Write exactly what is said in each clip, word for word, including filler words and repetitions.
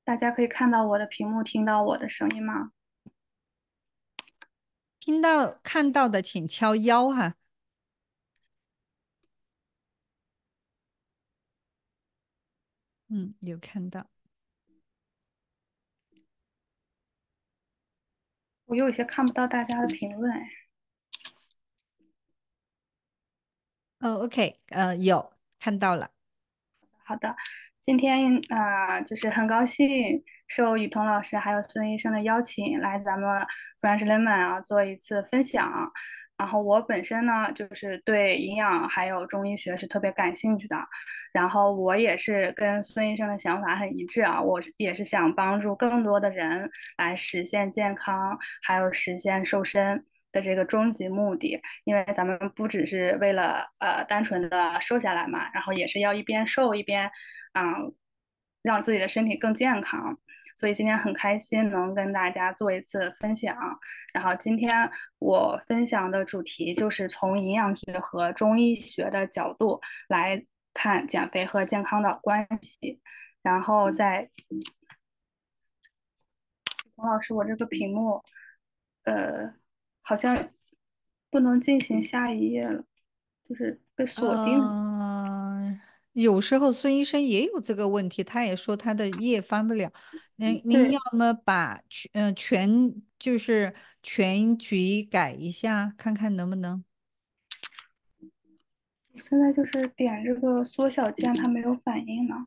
大家可以看到我的屏幕，听到我的声音吗？ 听到看到的请敲幺哈。嗯，有看到。 我有一些看不到大家的评论，哎。 哦，OK，呃，有看到了。 好的，今天啊、呃就是很高兴受雨桐老师还有孙医生的邀请，来咱们 French Lemon 啊做一次分享。然后我本身呢，就是对营养还有中医学是特别感兴趣的。然后我也是跟孙医生的想法很一致啊，我是也是想帮助更多的人来实现健康，还有实现瘦身的这个终极目的。因为咱们不只是为了呃单纯的瘦下来嘛，然后也是要一边瘦一边嗯让自己的身体更健康。所以今天很开心能跟大家做一次分享。然后今天我分享的主题就是从营养学和中医学的角度来看减肥和健康的关系。然后在洪老师，我这个屏幕呃好像不能进行下一页了，就是被锁定了。 嗯、有时候孙医生也有这个问题，他也说他的页翻不了。您您要对， 么把全呃全就是全局改一下，看看能不能。 现在就是点这个缩小键，它没有反应呢。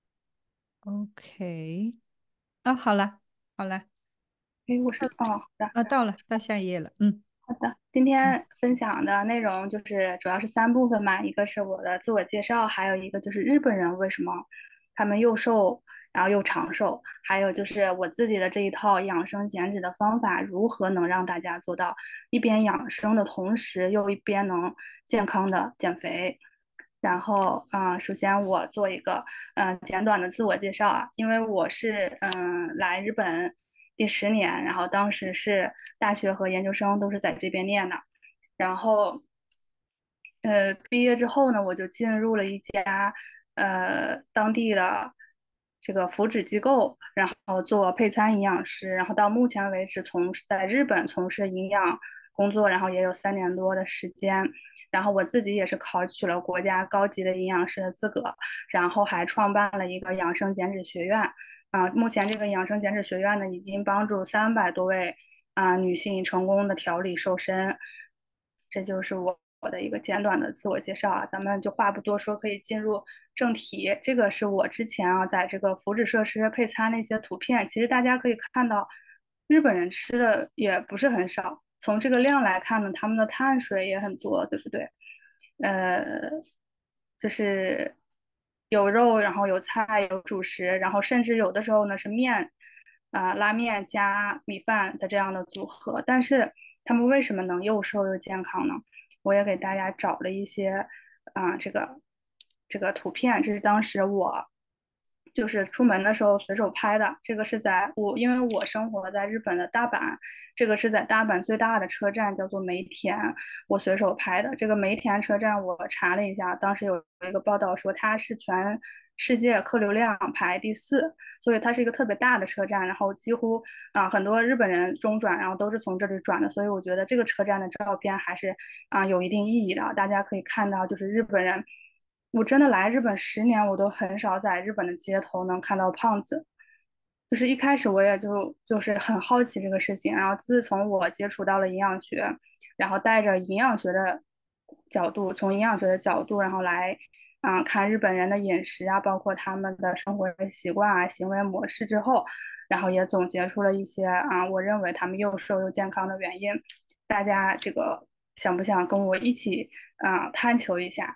OK。啊，好了好了。 诶，我是哦，好的。 啊，到了，到下一页了。嗯。 好的，今嗯天分享的内容就是主要是三部分嘛，一个是我的自我介绍，还有一个就是日本人为什么他们又瘦然后又长寿，还有就是我自己的这一套养生减脂的方法，如何能让大家做到一边养生的同时，又一边能健康的减肥。然后，嗯、呃首先我做一个嗯、呃简短的自我介绍啊，因为我是嗯、呃来日本第十年，然后当时是大学和研究生都是在这边念的。然后呃毕业之后呢，我就进入了一家呃当地的这个福祉机构，然后做配餐营养师，然后到目前为止从事在日本从事营养工作，然后也有三年多的时间。然后我自己也是考取了国家高级的营养师的资格，然后还创办了一个养生减脂学院。啊、目前这个养生减脂学院呢，已经帮助三百多位啊、女性成功的调理瘦身。这就是我我的一个简短的自我介绍啊，咱们就话不多说，可以进入正题。这个是我之前啊在这个福祉设施配餐那些图片，其实大家可以看到，日本人吃的也不是很少。从这个量来看呢，他们的碳水也很多，对不对？呃，就是有肉，然后有菜，有主食，然后甚至有的时候呢是面，啊、拉面加米饭的这样的组合。但是他们为什么能又瘦又健康呢？我也给大家找了一些啊、这个这个图片，这是当时我就是出门的时候随手拍的。这个是在我因为我生活在日本的大阪，这个是在大阪最大的车站叫做梅田，我随手拍的。这个梅田车站我查了一下，当时有一个报道说它是全世界客流量排第四，所以它是一个特别大的车站。然后几乎啊、很多日本人中转，然后都是从这里转的，所以我觉得这个车站的照片还是啊、有一定意义的。大家可以看到，就是日本人，我真的来日本十年，我都很少在日本的街头能看到胖子。就是一开始我也就就是很好奇这个事情，然后自从我接触到了营养学，然后带着营养学的角度，从营养学的角度，然后来啊、呃看日本人的饮食啊，包括他们的生活习惯啊、行为模式之后，然后也总结出了一些啊、我认为他们又瘦又健康的原因。大家这个想不想跟我一起啊、探求一下？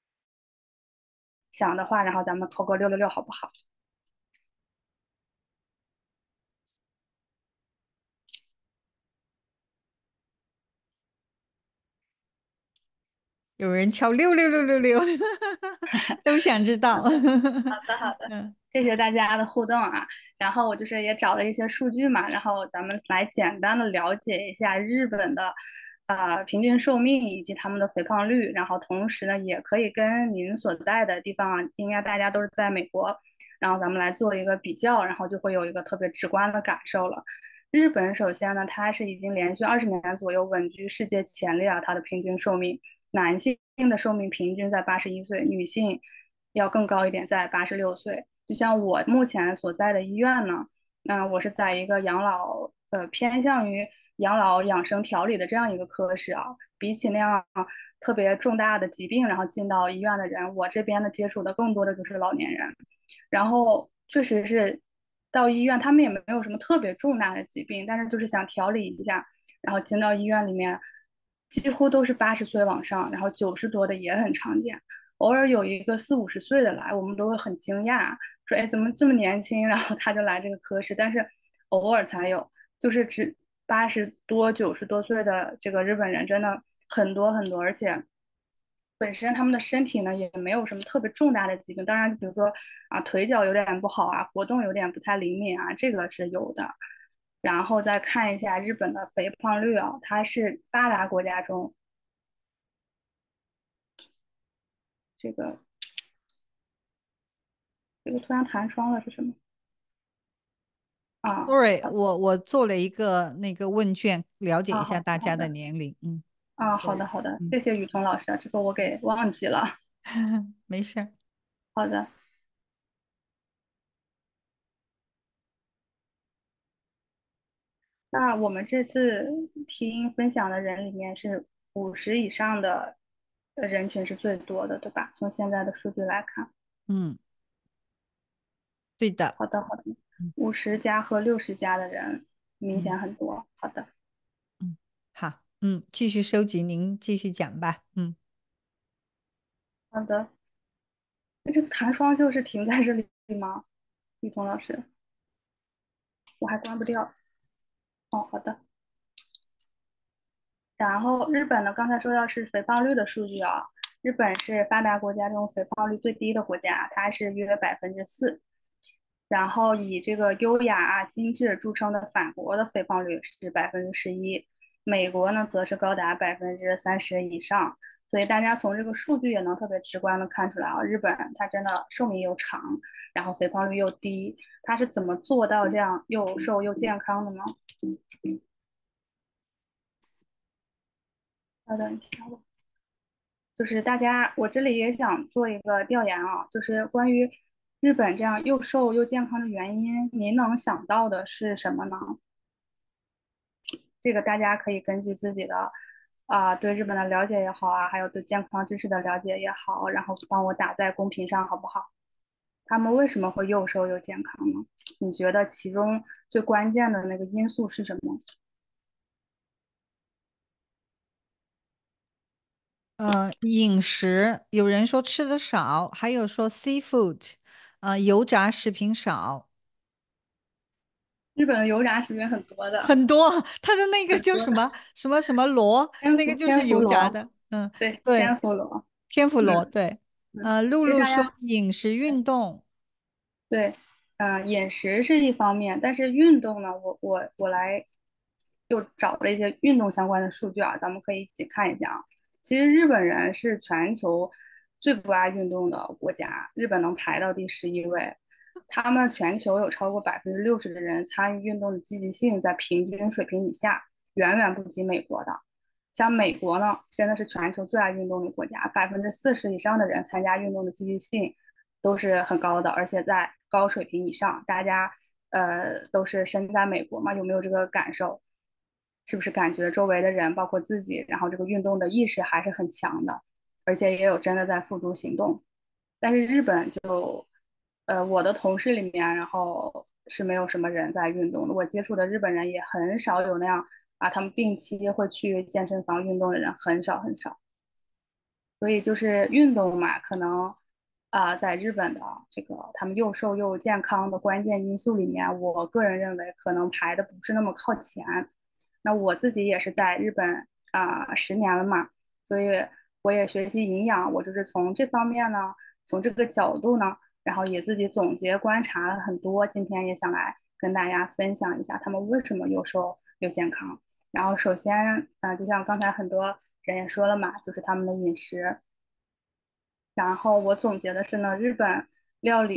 想的话，然后咱们扣个六六六，好不好？ 有人敲六六六六六，都想知道。 好的，好的， 嗯。 谢谢大家的互动啊。然后我就是也找了一些数据嘛，然后咱们来简单的了解一下日本的呃平均寿命以及他们的肥胖率。然后同时呢，也可以跟您所在的地方，应该大家都是在美国然后咱们来做一个比较，然后就会有一个特别直观的感受了。日本首先呢，它是已经连续二十年左右稳居世界前列啊，它的平均寿命，男性的寿命平均在八十一岁，女性要更高一点，在八十六岁。就像我目前所在的医院呢，嗯、我是在一个养老，呃，偏向于养老养生调理的这样一个科室啊。比起那样特别重大的疾病，然后进到医院的人，我这边的接触的更多的就是老年人。然后确实是到医院，他们也没有什么特别重大的疾病，但是就是想调理一下，然后进到医院里面，几乎都是八十岁往上，然后九十多的也很常见。偶尔有一个四五十岁的来，我们都会很惊讶，说哎怎么这么年轻，然后他就来这个科室，但是偶尔才有，就是只八十多九十多岁的这个日本人真的很多很多，而且本身他们的身体呢也没有什么特别重大的疾病，当然比如说啊腿脚有点不好啊，活动有点不太灵敏啊，这个是有的。然后再看一下日本的肥胖率啊，它是发达国家中这个这个突然弹窗了是什么啊？ Sorry， 好我我做了一个那个问卷，了解一啊， 下好大家的好的年龄。嗯啊，好的 ，Sorry， 好的， 嗯， 谢谢雨桐老师啊，这个我给忘记了。 没事儿。 好的，那我们这次听分享的人里面是五十以上的呃人群是最多的，对吧？从现在的数据来看， 嗯，对的。 好的好的， 嗯五十加和六十加的人明嗯显很多。好的嗯，好，嗯，继续收集，您继续讲吧。嗯。 好的，那这个弹窗就是停在这里吗？雨桐老师，我还关不掉。哦，好的。然后日本呢，刚才说到是肥胖率的数据啊，日本是发达国家中肥胖率最低的国家，它是约百分之四。然后以这个优雅啊、精致著称的法国的肥胖率是百分之十一，美国呢则是高达百分之三十以上。所以大家从这个数据也能特别直观的看出来啊，日本它真的寿命又长，然后肥胖率又低，它是怎么做到这样又瘦又健康的呢？稍等一下，就是大家，我这里也想做一个调研啊，就是关于日本这样又瘦又健康的原因，您能想到的是什么呢？这个大家可以根据自己的啊、对日本的了解也好啊，还有对健康知识的了解也好，然后帮我打在公屏上好不好？他们为什么会又瘦又健康呢？你觉得其中最关键的那个因素是什么？ 呃，饮食有人说吃的少，还有说 seafood，呃，油炸食品少日本的油炸食品很多的， 很多。它的那个很多的， 叫什么什么什么螺，那个天妇天就是油炸妇罗， 的。嗯， 对， 对， 天妇罗， 天妇罗， 嗯对。 嗯， 呃，露露说其实大家。 饮食运动。 对，嗯、饮食是一方面，但是运动呢，我我我来又找了一些运动相关的数据啊，咱们可以一起看一下啊。其实日本人是全球最不爱运动的国家，日本能排到第十一位。他们全球有超过百分之六十的人参与运动的积极性在平均水平以下，远远不及美国的。像美国呢，真的是全球最爱运动的国家，百分之四十以上的人参加运动的积极性都是很高的，而且在高水平以上。大家呃都是身在美国嘛，有没有这个感受？是不是感觉周围的人，包括自己，然后这个运动的意识还是很强的，而且也有真的在付诸行动。但是日本就，呃，我的同事里面，然后是没有什么人在运动的。我接触的日本人也很少有那样啊，他们定期会去健身房运动的人很少很少。所以就是运动嘛，可能啊、在日本的这个他们又瘦又健康的关键因素里面，我个人认为可能排的不是那么靠前。那我自己也是在日本啊、十年了嘛，所以我也学习营养，我就是从这方面呢，从这个角度呢，然后也自己总结观察了很多，今天也想来跟大家分享一下他们为什么又瘦又健康。然后首先，嗯、呃就像刚才很多人也说了嘛，就是他们的饮食。然后我总结的是呢，日本料理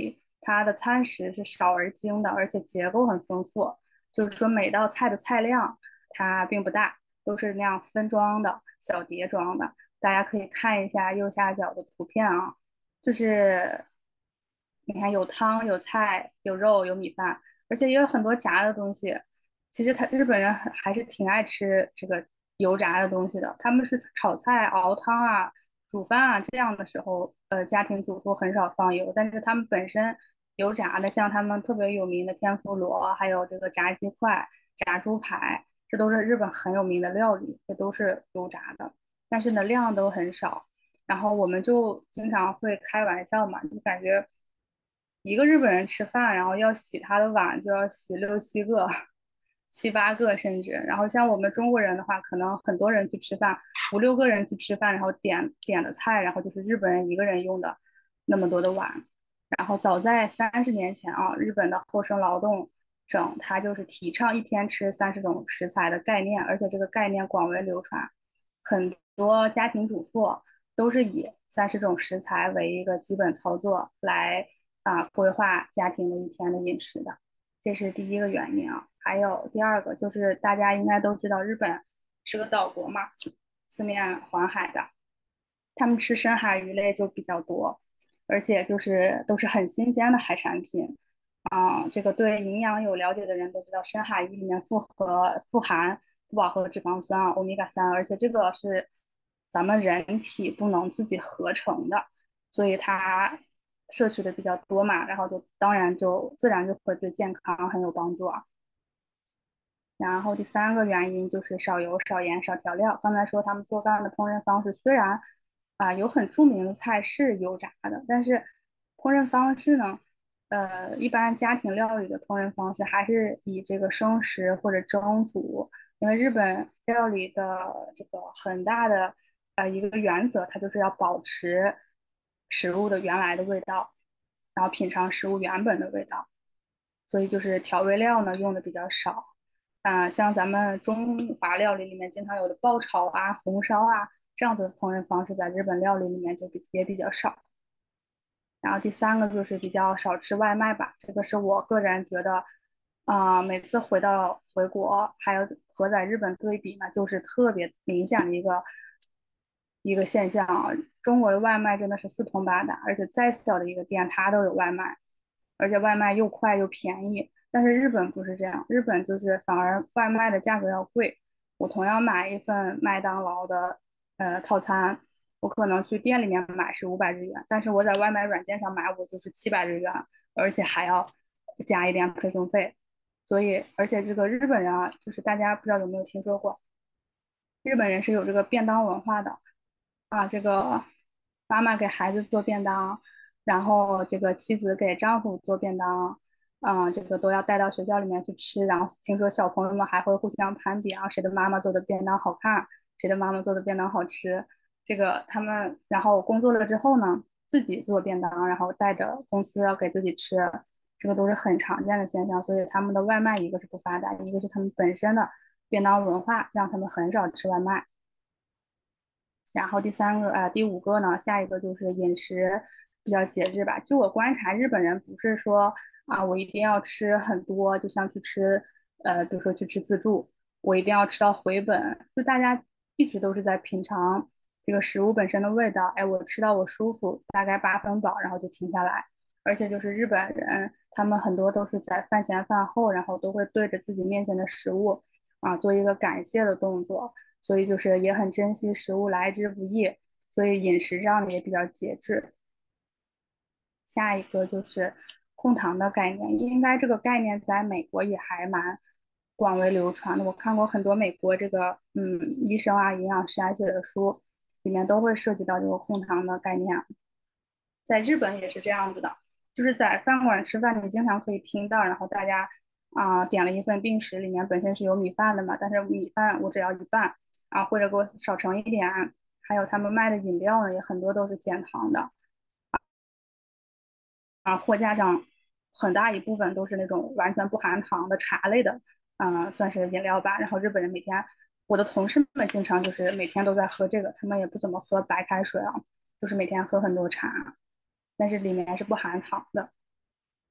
它的餐食是少而精的，而且结构很丰富，就是说每道菜的菜量它并不大，都是那样分装的小碟装的。大家可以看一下右下角的图片啊，就是你看有汤有菜有肉有米饭，而且也有很多炸的东西。其实他日本人还还是挺爱吃这个油炸的东西的，他们是炒菜、熬汤啊、煮饭啊这样的时候，呃，家庭主妇很少放油，但是他们本身油炸的，像他们特别有名的天妇罗，还有这个炸鸡块、炸猪排，这都是日本很有名的料理，这都是油炸的，但是呢量都很少。然后我们就经常会开玩笑嘛，就感觉一个日本人吃饭，然后要洗他的碗就要洗六七个、七八个甚至。然后像我们中国人的话，可能很多人去吃饭，五六个人去吃饭，然后点点的菜，然后就是日本人一个人用的那么多的碗。然后早在三十年前啊，日本的厚生劳动省它就是提倡一天吃三十种食材的概念，而且这个概念广为流传，很多家庭主妇都是以三十种食材为一个基本操作来啊规划家庭的一天的饮食的，这是第一个原因啊。还有第二个就是大家应该都知道，日本是个岛国嘛，四面环海的，他们吃深海鱼类就比较多，而且就是都是很新鲜的海产品。啊、这个对营养有了解的人都知道，深海鱼里面富合富含不饱和脂肪酸啊，欧米伽三，而且这个是咱们人体不能自己合成的，所以它摄取的比较多嘛，然后就当然就自然就会对健康很有帮助啊。然后第三个原因就是少油、少盐、少调料。刚才说他们做饭的烹饪方式虽然啊、有很著名的菜是油炸的，但是烹饪方式呢，呃，一般家庭料理的烹饪方式还是以这个生食或者蒸煮，因为日本料理的这个很大的呃一个原则，它就是要保持食物的原来的味道，然后品尝食物原本的味道，所以就是调味料呢用的比较少。啊、像咱们中华料理里面经常有的爆炒啊、红烧啊这样子的烹饪方式，在日本料理里面就比也比较少。然后第三个就是比较少吃外卖吧，这个是我个人觉得，啊、每次回到回国，还有和在日本对比呢，就是特别明显的一个一个现象啊。中国的外卖真的是四通八达，而且再小的一个店它都有外卖，而且外卖又快又便宜。但是日本不是这样，日本就是反而外卖的价格要贵。我同样买一份麦当劳的呃套餐，我可能去店里面买是五百日元，但是我在外卖软件上买我就是七百日元，而且还要加一点配送费。所以，而且这个日本人啊，就是大家不知道有没有听说过，日本人是有这个便当文化的啊，这个妈妈给孩子做便当，然后这个妻子给丈夫做便当，嗯，这个都要带到学校里面去吃。然后听说小朋友们还会互相攀比啊，谁的妈妈做的便当好看，谁的妈妈做的便当好吃。这个他们然后工作了之后呢，自己做便当，然后带着公司要给自己吃，这个都是很常见的现象。所以他们的外卖一个是不发达，一个是他们本身的便当文化让他们很少吃外卖。然后第三个，呃，第五个呢，下一个就是饮食比较节制吧。就我观察，日本人不是说啊，我一定要吃很多，就像去吃，呃，比如说去吃自助，我一定要吃到回本。就大家一直都是在品尝这个食物本身的味道，哎，我吃到我舒服，大概八分饱，然后就停下来。而且就是日本人，他们很多都是在饭前饭后，然后都会对着自己面前的食物啊做一个感谢的动作。所以就是也很珍惜食物来之不易，所以饮食上也比较节制。下一个就是控糖的概念，应该这个概念在美国也还蛮广为流传的。我看过很多美国这个嗯医生啊、营养师啊写的书，里面都会涉及到这个控糖的概念。在日本也是这样子的，就是在饭馆吃饭，你经常可以听到，然后大家啊、呃点了一份定时，里面本身是有米饭的嘛，但是米饭我只要一半啊，或者给我少盛一点。还有他们卖的饮料呢，也很多都是减糖的啊，货架上很大一部分都是那种完全不含糖的茶类的，嗯、呃算是饮料吧。然后日本人每天，我的同事们经常就是每天都在喝这个，他们也不怎么喝白开水啊，就是每天喝很多茶，但是里面是不含糖的。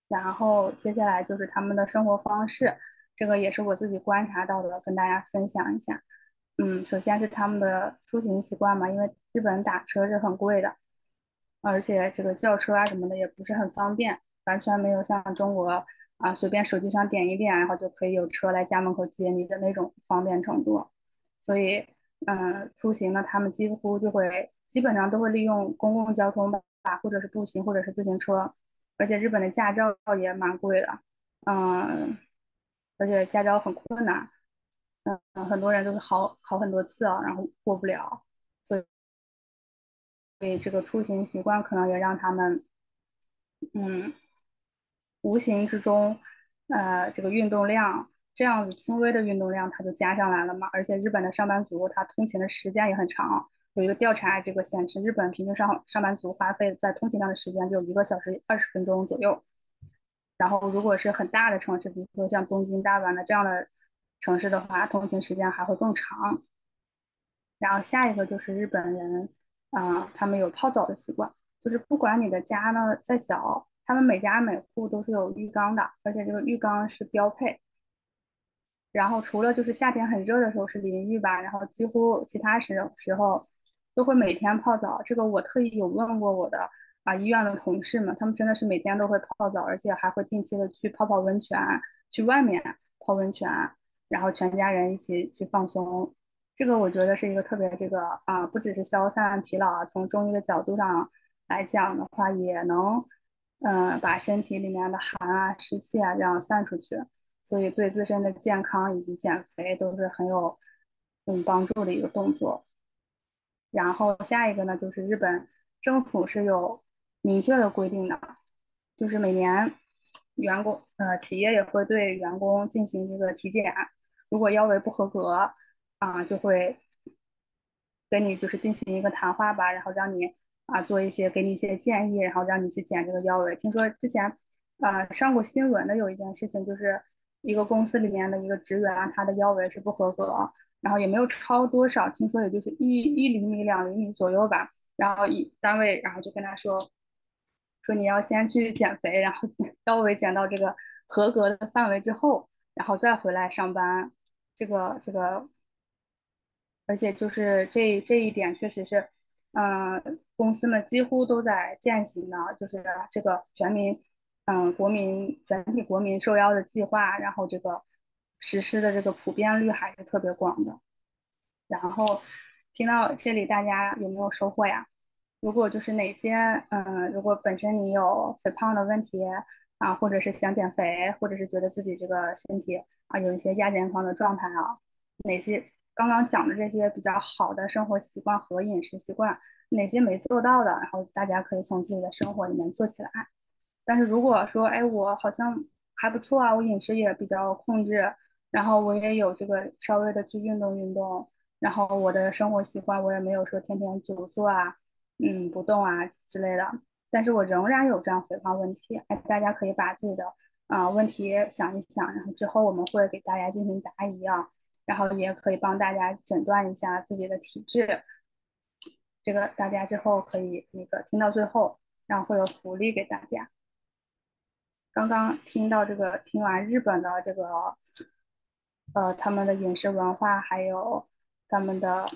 然后接下来就是他们的生活方式，这个也是我自己观察到的，跟大家分享一下。嗯，首先是他们的出行习惯嘛，因为日本打车是很贵的，而且这个叫车啊什么的也不是很方便，完全没有像中国啊随便手机上点一点，然后就可以有车来家门口接你的那种方便程度。所以，嗯，出行呢，他们几乎就会基本上都会利用公共交通吧，或者是步行，或者是自行车。而且日本的驾照也蛮贵的，嗯，而且驾照很困难，嗯，很多人都是考考很多次啊，然后过不了，所以所以这个出行习惯可能也让他们，嗯，无形之中，呃，这个运动量这样子轻微的运动量它就加上来了嘛。而且日本的上班族他通勤的时间也很长，有一个调查这个显示，日本平均上上班族花费在通勤上的时间只有一个小时二十分钟左右。然后如果是很大的城市，比如说像东京、大阪的这样的城市的话，通勤时间还会更长。然后下一个就是日本人，啊、他们有泡澡的习惯，就是不管你的家呢再小，他们每家每户都是有浴缸的，而且这个浴缸是标配。然后除了就是夏天很热的时候是淋浴吧，然后几乎其他时时候都会每天泡澡。这个我特意有问过我的啊医院的同事们，他们真的是每天都会泡澡，而且还会定期的去泡泡温泉，去外面泡温泉，然后全家人一起去放松。这个我觉得是一个特别这个啊，不只是消散疲劳啊，从中医的角度上来讲的话，也能嗯、呃把身体里面的寒啊、湿气啊这样散出去。所以对自身的健康以及减肥都是很有嗯帮助的一个动作。然后下一个呢，就是日本政府是有明确的规定的，就是每年员工呃企业也会对员工进行这个体检，如果腰围不合格啊，就会跟你就是进行一个谈话吧，然后让你啊做一些给你一些建议，然后让你去减这个腰围。听说之前啊上过新闻的有一件事情，就是一个公司里面的一个职员啊，他的腰围是不合格，然后也没有超多少，听说也就是一一厘米、两厘米左右吧。然后一单位，然后就跟他说说你要先去减肥，然后腰围减到这个合格的范围之后，然后再回来上班。这个这个而且就是这这一点确实是，嗯、公司们几乎都在践行的，就是这个全民，嗯、国民全体国民受邀的计划，然后这个实施的这个普遍率还是特别广的。然后听到这里，大家有没有收获呀？如果就是哪些，嗯，如果本身你有肥胖的问题啊，或者是想减肥，或者是觉得自己这个身体啊有一些亚健康的状态啊，哪些刚刚讲的这些比较好的生活习惯和饮食习惯，哪些没做到的，然后大家可以从自己的生活里面做起来。但是如果说，哎，我好像还不错啊，我饮食也比较控制，然后我也有这个稍微的去运动运动，然后我的生活习惯我也没有说天天久坐啊，嗯，不动啊之类的，但是我仍然有这样肥胖问题，哎，大家可以把自己的啊、呃问题想一想，然后之后我们会给大家进行答疑啊，然后也可以帮大家诊断一下自己的体质，这个大家之后可以那个听到最后，然后会有福利给大家。刚刚听到这个，听完日本的这个，呃，他们的饮食文化，还有他们的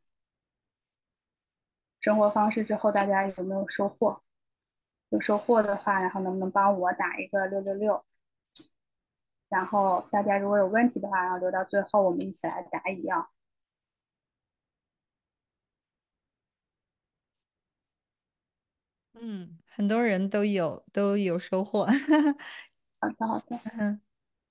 生活方式之后，大家有没有收获？有收获的话，然后能不能帮我打一个六六六？然后大家如果有问题的话，然后留到最后，我们一起来答疑啊。 嗯，很多人都有都有收获。 好的，好的。 嗯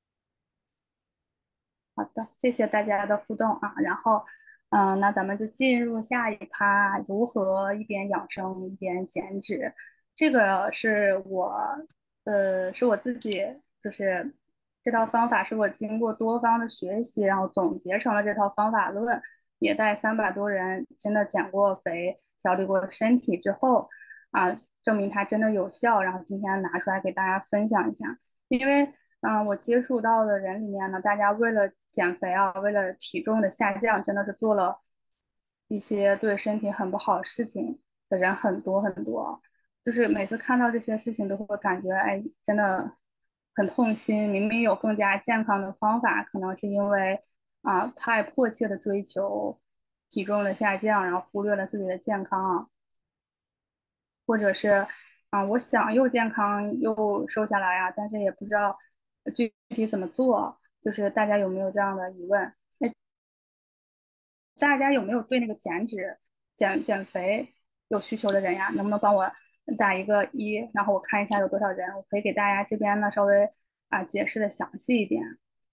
好的，谢谢大家的互动啊。然后，嗯，那咱们就进入下一趴，如何一边养生一边减脂。这个是我，呃，是我自己，就是这套方法是我经过多方的学习，然后总结成了这套方法论，也带三百多人真的减过肥、调理过身体之后，啊，证明它真的有效。然后今天拿出来给大家分享一下。因为嗯，我接触到的人里面呢，大家为了减肥啊，为了体重的下降，真的是做了一些对身体很不好的事情的人很多很多。 就是每次看到这些事情都会感觉，哎，真的很痛心。明明有更加健康的方法，可能是因为啊、太迫切的追求体重的下降，然后忽略了自己的健康啊，或者是啊、我想又健康又瘦下来啊，但是也不知道具体怎么做。就是大家有没有这样的疑问？哎，大家有没有对那个减脂、减减肥有需求的人呀？能不能帮我打一个一，然后我看一下有多少人，我可以给大家这边呢稍微啊解释的详细一点。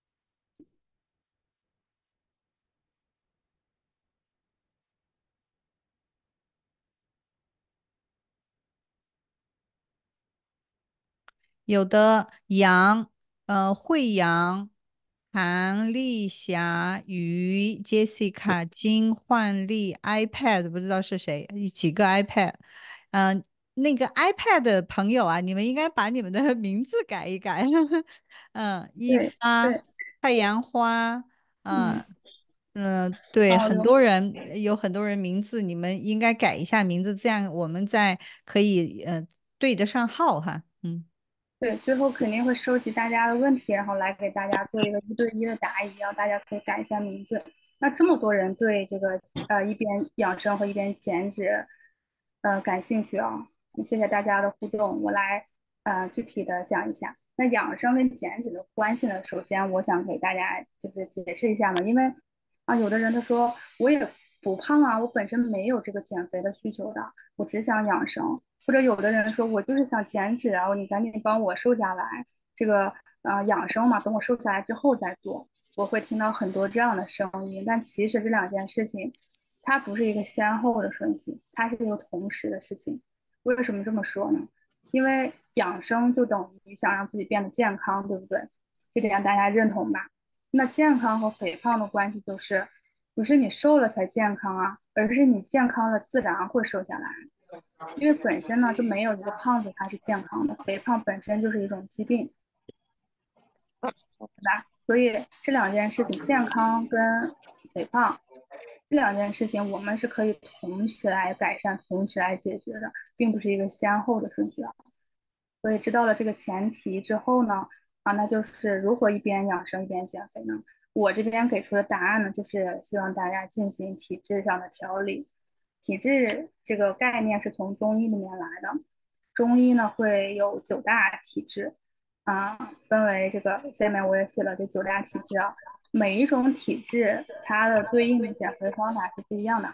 有的杨，呃，惠阳、韩丽霞、于 Jessica、金焕丽、iPad 不知道是谁，几个 iPad，嗯、那个 iPad 的朋友啊，你们应该把你们的名字改一改，嗯，一对发、 对， 太阳花， 嗯， 嗯、嗯、对，很哦有多人有很多人名字，你们应该改一下名字，这样我们再可以呃对得上号哈，嗯。 对，最后肯定会收集大家的问题，然后来给大家做一个一对一的答疑，然后大家可以改一下名字。那这么多人对这个呃一边养生和一边减脂，呃感兴趣啊，谢谢大家的互动，我来呃具体的讲一下。那养生跟减脂的关系呢，首先我想给大家就是解释一下嘛，因为啊有的人他说我也不胖啊，我本身没有这个减肥的需求的，我只想养生。或者有的人说我就是想减脂啊，你赶紧帮我瘦下来，这个呃养生嘛，等我瘦下来之后再做。我会听到很多这样的声音，但其实这两件事情，它不是一个先后的顺序，它是一个同时的事情。为什么这么说呢？因为养生就等于想让自己变得健康，对不对？这点大家认同吧？那健康和肥胖的关系就是，不是你瘦了才健康啊，而是你健康了自然会瘦下来。因为本身呢就没有一个胖子他是健康的，肥胖本身就是一种疾病，对吧？所以这两件事情，健康跟肥胖这两件事情，我们是可以同时来改善、同时来解决的，并不是一个先后的顺序啊。所以知道了这个前提之后呢，啊，那就是如何一边养生一边减肥呢？我这边给出的答案呢，就是希望大家进行体质上的调理。体质这个概念是从中医里面来的，中医呢会有九大体质，啊，分为这个，下面我也写了这九大体质啊，每一种体质它的对应的减肥方法是不一样的。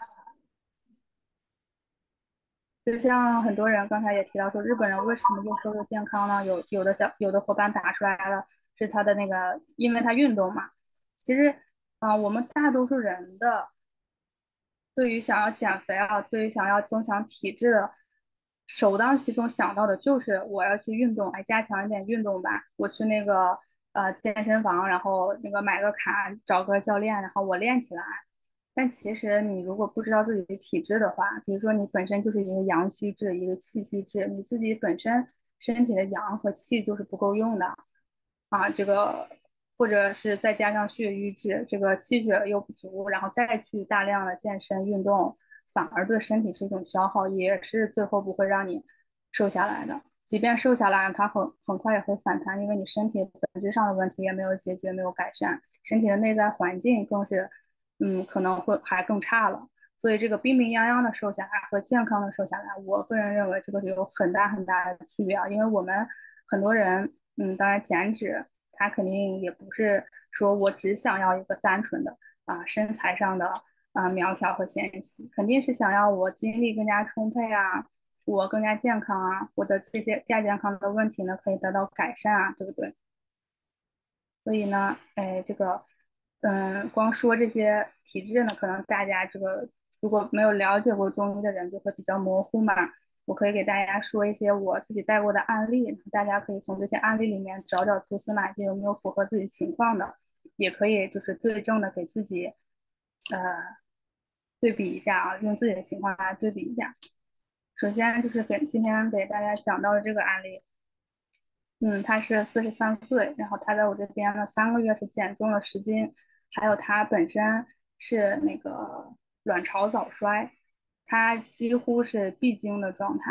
就像很多人刚才也提到说，日本人为什么又瘦又健康呢？有有的小有的伙伴打出来了，是他的那个，因为他运动嘛。其实，啊、我们大多数人的对于想要减肥啊，对于想要增强体质的，首当其冲想到的就是我要去运动，来加强一点运动吧。我去那个呃健身房，然后那个买个卡，找个教练，然后我练起来。但其实你如果不知道自己的体质的话，比如说你本身就是一个阳虚质，一个气虚质，你自己本身身体的阳和气就是不够用的啊，这个或者是再加上血瘀质，这个气血又不足，然后再去大量的健身运动，反而对身体是一种消耗，也是最后不会让你瘦下来的。即便瘦下来，它很很快也会反弹，因为你身体本质上的问题也没有解决，没有改善，身体的内在环境更是，嗯，可能会还更差了。所以这个病病殃殃的瘦下来和健康的瘦下来，我个人认为这个是有很大很大的区别啊。因为我们很多人，嗯，当然减脂，他肯定也不是说我只想要一个单纯的啊身材上的啊苗条和纤细，肯定是想要我精力更加充沛啊，我更加健康啊，我的这些亚健康的问题呢可以得到改善啊，对不对？所以呢，哎，这个，嗯，光说这些体质呢，可能大家这个如果没有了解过中医的人就会比较模糊嘛。我可以给大家说一些我自己带过的案例，大家可以从这些案例里面找找蛛丝马迹，有没有符合自己情况的，也可以就是对症的给自己，呃，对比一下啊，用自己的情况来对比一下。首先就是给今天给大家讲到的这个案例，嗯，他是四十三岁，然后他在我这边呢三个月是减重了十斤，还有他本身是那个卵巢早衰，他几乎是闭经的状态。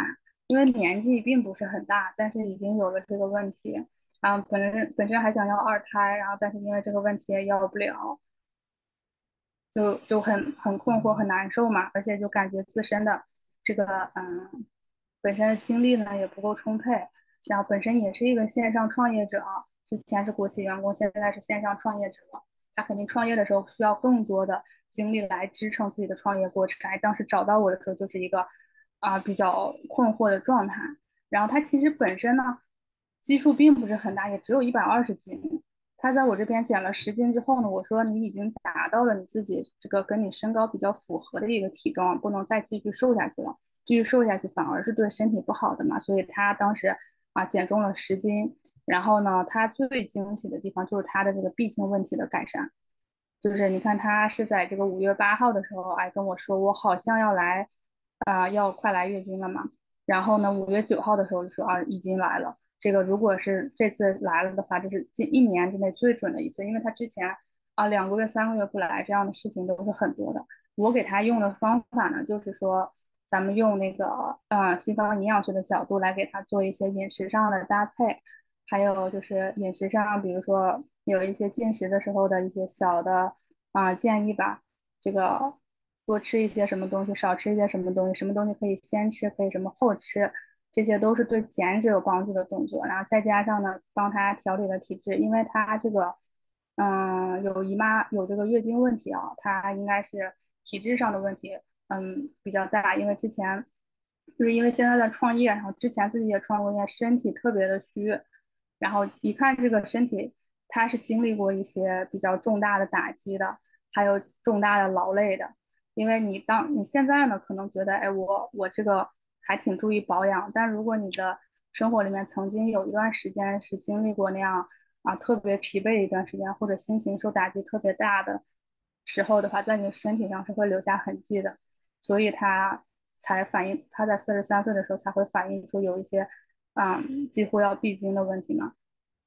因为年纪并不是很大，但是已经有了这个问题。啊，本身本身还想要二胎，然后但是因为这个问题也要不了，就就很很困惑，很难受嘛，而且就感觉自身的这个嗯，本身的精力呢也不够充沛，然后本身也是一个线上创业者，之前是国企员工，现在是线上创业者，他肯定创业的时候需要更多的精力来支撑自己的创业过程。哎，当时找到我的时候就是一个啊、比较困惑的状态，然后他其实本身呢基数并不是很大，也只有一百二十斤，他在我这边减了十斤之后呢，我说你已经达到了你自己这个跟你身高比较符合的一个体重，不能再继续瘦下去了，继续瘦下去反而是对身体不好的嘛。所以他当时啊减重了十斤，然后呢，他最惊喜的地方就是他的这个闭经问题的改善。就是你看他是在这个五月八号的时候，哎跟我说我好像要来，啊、要快来月经了嘛。然后呢，五月九号的时候就说啊已经来了。这个如果是这次来了的话，这是近一年之内最准的一次，因为他之前啊两个月、三个月不来这样的事情都是很多的。我给他用的方法呢，就是说咱们用那个呃西方营养学的角度来给他做一些饮食上的搭配，还有就是饮食上，比如说有一些进食的时候的一些小的啊、建议吧，这个多吃一些什么东西，少吃一些什么东西，什么东西可以先吃，可以什么后吃，这些都是对减脂有帮助的动作。然后再加上呢，帮他调理了体质，因为他这个嗯有姨妈有这个月经问题啊，他应该是体质上的问题，嗯比较大，因为之前。就是因为现在在创业，然后之前自己也创过业，身体特别的虚，然后一看这个身体，他是经历过一些比较重大的打击的，还有重大的劳累的。因为你当你现在呢，可能觉得，哎，我我这个还挺注意保养，但如果你的生活里面曾经有一段时间是经历过那样啊特别疲惫的一段时间，或者心情受打击特别大的时候的话，在你身体上是会留下痕迹的。所以他才反映，他在四十三岁的时候才会反映出有一些，嗯，几乎要闭经的问题嘛。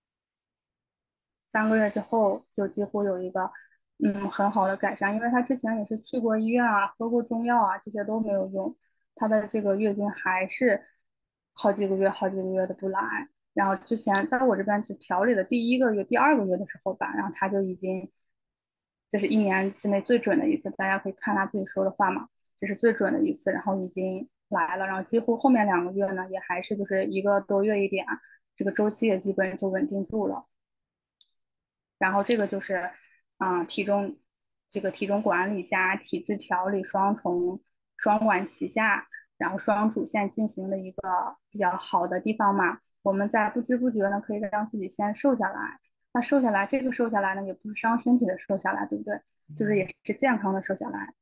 三个月之后就几乎有一个，嗯，很好的改善，因为他之前也是去过医院啊，喝过中药啊，这些都没有用，他的这个月经还是好几个月、好几个月的不来。然后之前在我这边只调理的第一个月、第二个月的时候吧，然后他就已经，这是一年之内最准的一次，大家可以看他自己说的话嘛，这是最准的一次，然后已经来了，然后几乎后面两个月呢，也还是就是一个多月一点，这个周期也基本就稳定住了。然后这个就是，啊、体重这个体重管理加体质调理双重双管齐下，然后双主线进行的一个比较好的地方嘛。我们在不知不觉呢，可以让自己先瘦下来。那瘦下来，这个瘦下来呢，也不是伤身体的瘦下来，对不对？就是也是健康的瘦下来。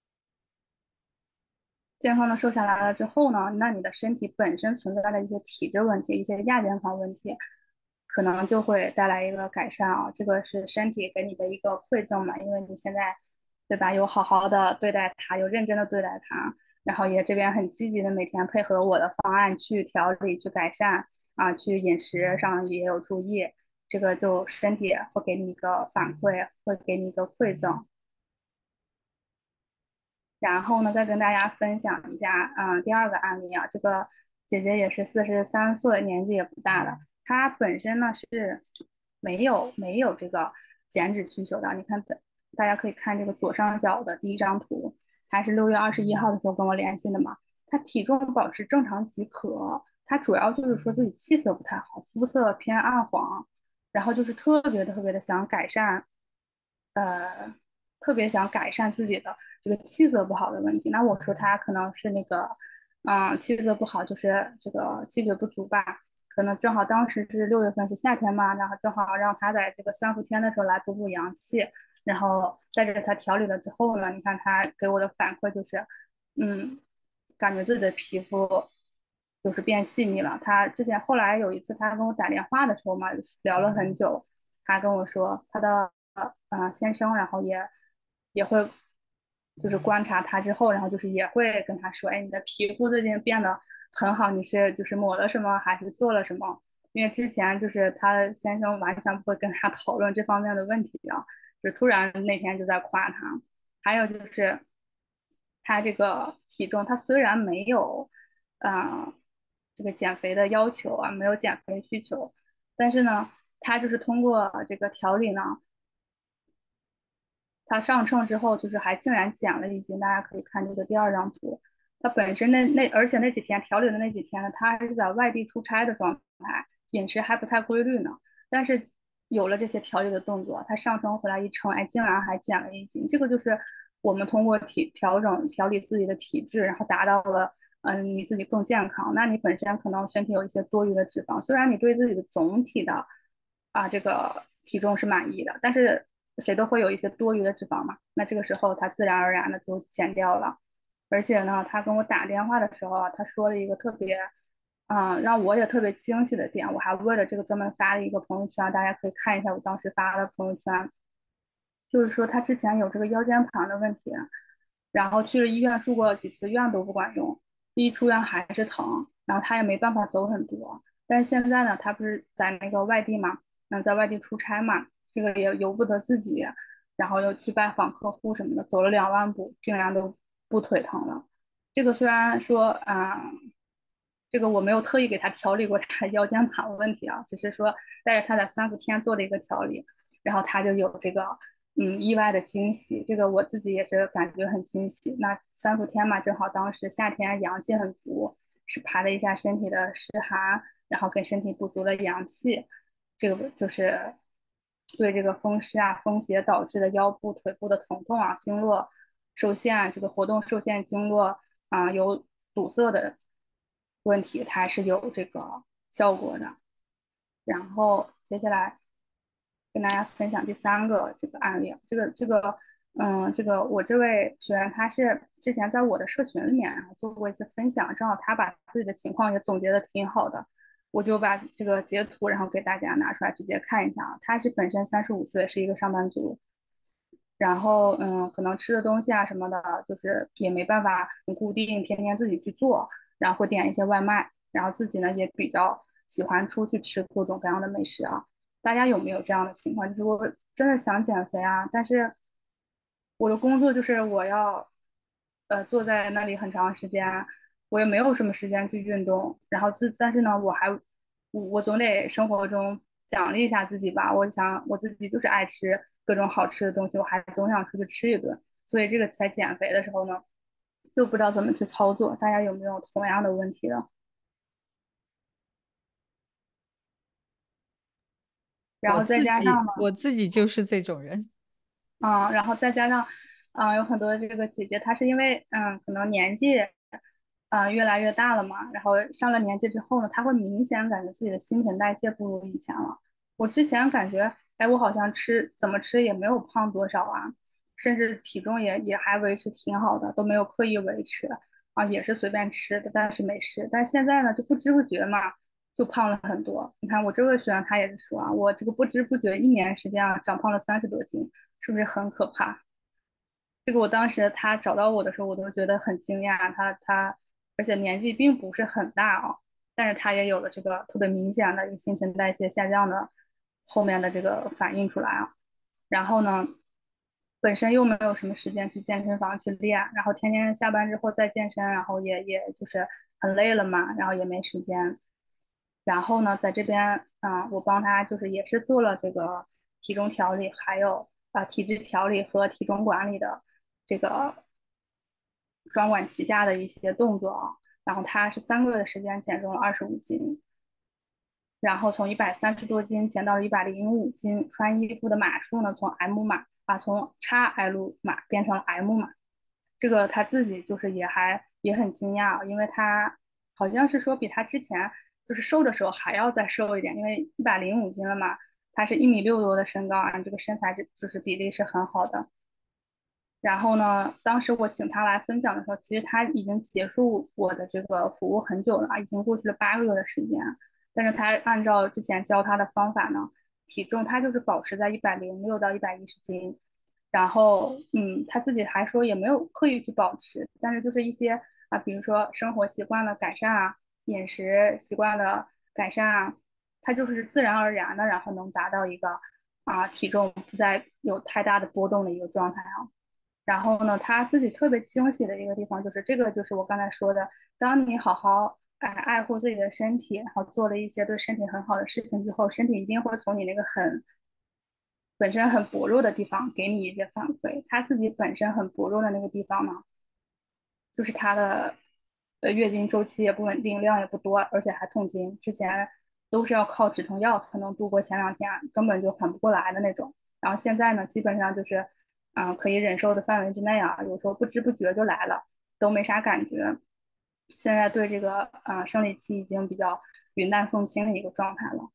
健康的瘦下来了之后呢，那你的身体本身存在的一些体质问题、一些亚健康问题，可能就会带来一个改善啊。这个是身体给你的一个馈赠嘛，因为你现在，对吧？有好好的对待它，有认真的对待它，然后也这边很积极的每天配合我的方案去调理、去改善啊，去饮食上也有注意，这个就身体会给你一个反馈，会给你一个馈赠。然后呢，再跟大家分享一下，嗯，第二个案例啊，这个姐姐也是四十三岁，年纪也不大了。她本身呢是没有没有这个减脂需求的。你看，大家可以看这个左上角的第一张图，她是六月二十一号的时候跟我联系的嘛。她体重保持正常即可，她主要就是说自己气色不太好，肤色偏暗黄，然后就是特别特别的想改善，呃，特别想改善自己的这个气色不好的问题。那我说他可能是那个，嗯，气色不好，就是这个气血不足吧。可能正好当时是六月份是夏天嘛，然后正好让他在这个三伏天的时候来补补阳气。然后在这他调理了之后呢，你看他给我的反馈就是，嗯，感觉自己的皮肤就是变细腻了。他之前后来有一次他跟我打电话的时候嘛，聊了很久，他跟我说他的呃先生，然后也也会就是观察他之后，然后就是也会跟他说，哎，你的皮肤最近变得很好，你是就是抹了什么还是做了什么？因为之前就是他先生完全不会跟他讨论这方面的问题啊，就突然那天就在夸他。还有就是他这个体重，他虽然没有，嗯、 这个减肥的要求啊，没有减肥需求，但是呢，他就是通过这个调理呢，他上秤之后，就是还竟然减了一斤。大家可以看这个第二张图，他本身那那而且那几天调理的那几天呢，他还是在外地出差的状态，饮食还不太规律呢。但是有了这些调理的动作，他上称回来一称，哎，竟然还减了一斤。这个就是我们通过体调整调理自己的体质，然后达到了嗯你自己更健康。那你本身可能身体有一些多余的脂肪，虽然你对自己的总体的啊这个体重是满意的，但是谁都会有一些多余的脂肪嘛。那这个时候他自然而然的就减掉了。而且呢，他跟我打电话的时候啊，他说了一个特别嗯，让我也特别惊喜的点，我还为了这个专门发了一个朋友圈，大家可以看一下我当时发的朋友圈。就是说他之前有这个腰间盘的问题，然后去了医院住过几次院都不管用，一出院还是疼，然后他也没办法走很多。但是现在呢，他不是在那个外地嘛，嗯，在外地出差嘛，这个也由不得自己，然后又去拜访客户什么的，走了两万步，竟然都不腿疼了。这个虽然说，嗯，这个我没有特意给他调理过他腰间盘的问题啊，只是说带着他在三伏天做了一个调理，然后他就有这个嗯意外的惊喜，这个我自己也是感觉很惊喜。那三伏天嘛，正好当时夏天阳气很足，是排了一下身体的湿寒，然后给身体补足了阳气，这个就是对这个风湿啊、风邪导致的腰部、腿部的疼痛啊、经络受限，这个活动受限经络啊有堵塞的问题，它是有这个效果的。然后接下来跟大家分享第三个这个案例，这个这个嗯，这个我这位学员他是之前在我的社群里面然后做过一次分享，正好他把自己的情况也总结的挺好的，我就把这个截图然后给大家拿出来直接看一下啊。他是本身三十五岁，是一个上班族，然后嗯，可能吃的东西啊什么的，就是也没办法很固定，天天自己去做，然后会点一些外卖，然后自己呢也比较喜欢出去吃各种各样的美食啊。大家有没有这样的情况？就是我真的想减肥啊，但是我的工作就是我要呃坐在那里很长时间，我也没有什么时间去运动，然后自但是呢，我还我我总得生活中奖励一下自己吧。我想我自己就是爱吃各种好吃的东西，我还总想出去吃一顿。所以这个在减肥的时候呢，就不知道怎么去操作。大家有没有同样的问题呢？然我后再自己加上呢， 我自己就是这种人。 嗯，然后再加上，嗯，有很多这个姐姐，她是因为嗯，可能年纪，嗯，越来越大了嘛，然后上了年纪之后呢，她会明显感觉自己的新陈代谢不如以前了。我之前感觉，哎，我好像吃怎么吃也没有胖多少啊，甚至体重也也还维持挺好的，都没有刻意维持啊，也是随便吃的，但是没事。但现在呢，就不知不觉嘛，就胖了很多。你看我这个学员，他也是说啊，我这个不知不觉一年时间啊，长胖了三十多斤。是不是很可怕？这个我当时他找到我的时候，我都觉得很惊讶。他他，而且年纪并不是很大啊，但是他也有了这个特别明显的一个新陈代谢下降的后面的这个反应出来啊。然后呢，本身又没有什么时间去健身房去练，然后天天下班之后再健身，然后也也就是很累了嘛，然后也没时间。然后呢，在这边，嗯，我帮他就是也是做了这个体重调理，还有啊、呃体质调理和体重管理的这个双管齐下的一些动作啊。然后他是三个月的时间减重了二十五斤，然后从一百三十多斤减到了一百零五斤，穿衣服的码数呢从 M 码啊从 X L 码变成了 M 码。这个他自己就是也还也很惊讶，因为他好像是说比他之前就是瘦的时候还要再瘦一点，因为一百零五斤了嘛，他是一米六多的身高啊，这个身材是就是比例是很好的。然后呢，当时我请他来分享的时候，其实他已经结束我的这个服务很久了啊，已经过去了八个月的时间。但是他按照之前教他的方法呢，体重他就是保持在一百零六到一百一十斤。然后，嗯，他自己还说也没有刻意去保持，但是就是一些啊，比如说生活习惯的改善啊，饮食习惯的改善啊，他就是自然而然的，然后能达到一个啊体重不再有太大的波动的一个状态啊。然后呢，他自己特别惊喜的一个地方就是这个，就是我刚才说的，当你好好爱爱护自己的身体，然后做了一些对身体很好的事情之后，身体一定会从你那个很本身很薄弱的地方给你一些反馈。他自己本身很薄弱的那个地方呢，就是他的呃月经周期也不稳定，量也不多，而且还痛经，之前都是要靠止痛药才能度过前两天，根本就缓不过来的那种。然后现在呢，基本上就是嗯、呃可以忍受的范围之内啊，有时候不知不觉就来了，都没啥感觉。现在对这个呃生理期已经比较云淡风轻的一个状态了。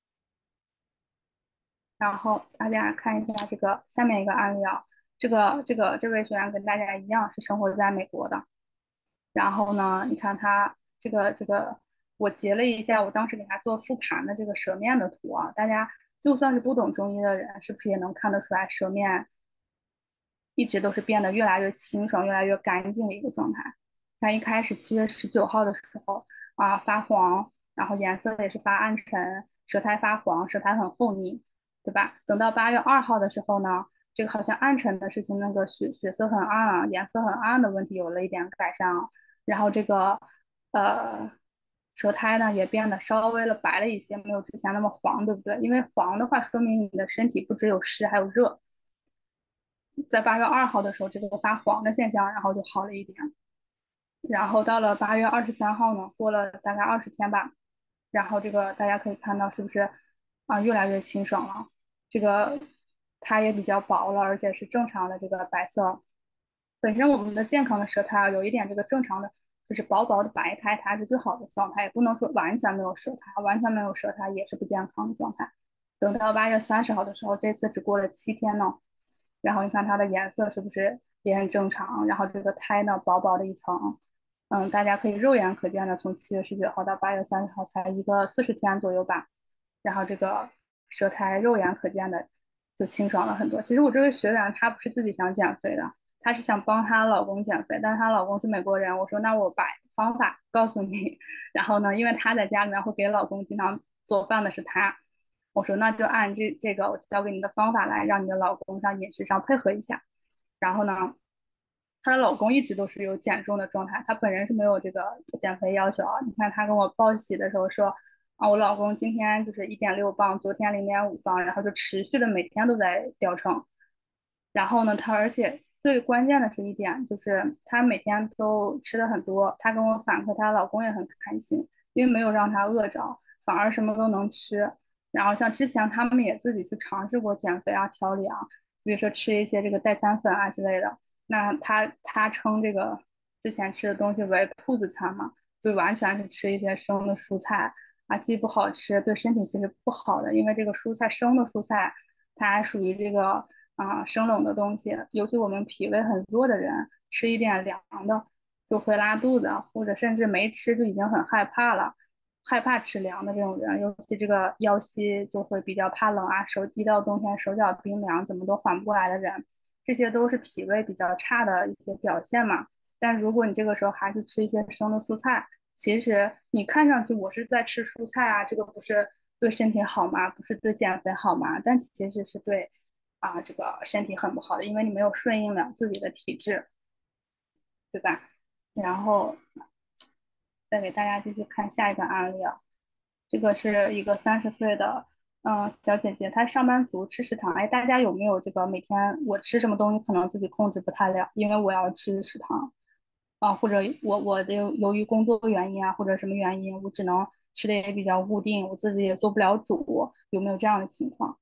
然后大家看一下这个下面一个案例啊，这个这个这位学员跟大家一样是生活在美国的。然后呢，你看他这个这个，我截了一下我当时给他做复盘的这个舌面的图啊，大家就算是不懂中医的人，是不是也能看得出来舌面一直都是变得越来越清爽、越来越干净的一个状态？他一开始七月十九号的时候啊发黄，然后颜色也是发暗沉，舌苔发黄，舌苔很厚腻，对吧？等到八月二号的时候呢，这个好像暗沉的事情，那个血血色很暗啊，颜色很暗的问题有了一点改善啊。然后这个呃舌苔呢也变得稍微的白了一些，没有之前那么黄，对不对？因为黄的话，说明你的身体不只有湿，还有热。在八月二号的时候，这个发黄的现象，然后就好了一点。然后到了八月二十三号呢，过了大概二十天吧，然后这个大家可以看到是不是啊越来越清爽了？这个它也比较薄了，而且是正常的这个白色。本身我们的健康的舌苔啊，有一点这个正常的，就是薄薄的白苔，它是最好的状态，也不能说完全没有舌苔，完全没有舌苔也是不健康的状态。等到八月三十号的时候，这次只过了七天呢，然后你看它的颜色是不是也很正常？然后这个苔呢，薄薄的一层，嗯，大家可以肉眼可见的，从七月十九号到八月三十号才一个四十天左右吧，然后这个舌苔肉眼可见的就清爽了很多。其实我这位学员她不是自己想减肥的，她是想帮她老公减肥，但是她老公是美国人，我说那我把方法告诉你，然后呢，因为她在家里面会给老公经常做饭的是她，我说那就按这这个我教给你的方法来，让你的老公上饮食上配合一下。然后呢，她的老公一直都是有减重的状态，她本人是没有这个减肥要求啊。你看她跟我报喜的时候说，啊，我老公今天就是一点六磅，昨天零点五磅，然后就持续的每天都在掉秤。然后呢，他而且最关键的是一点，就是她每天都吃的很多，她跟我反馈，她老公也很开心，因为没有让她饿着，反而什么都能吃。然后像之前他们也自己去尝试过减肥啊、调理啊，比如说吃一些这个代餐粉啊之类的。那他他称这个之前吃的东西为兔子餐嘛，就完全是吃一些生的蔬菜啊，既不好吃，对身体其实不好的，因为这个蔬菜生的蔬菜它还属于这个啊生冷的东西，尤其我们脾胃很弱的人，吃一点凉的就会拉肚子，或者甚至没吃就已经很害怕了。害怕吃凉的这种人，尤其这个腰膝就会比较怕冷啊，手一到冬天手脚冰凉，怎么都缓不过来的人，这些都是脾胃比较差的一些表现嘛。但如果你这个时候还是吃一些生的蔬菜，其实你看上去我是在吃蔬菜啊，这个不是对身体好吗？不是对减肥好吗？但其实是对啊这个身体很不好的，因为你没有顺应了自己的体质，对吧？然后再给大家继续看下一个案例啊，这个是一个三十岁的嗯小姐姐，她上班族吃食堂，哎，大家有没有这个每天我吃什么东西可能自己控制不太了，因为我要吃食堂啊，或者我我的由于工作原因啊，或者什么原因，我只能吃的也比较固定，我自己也做不了主，有没有这样的情况？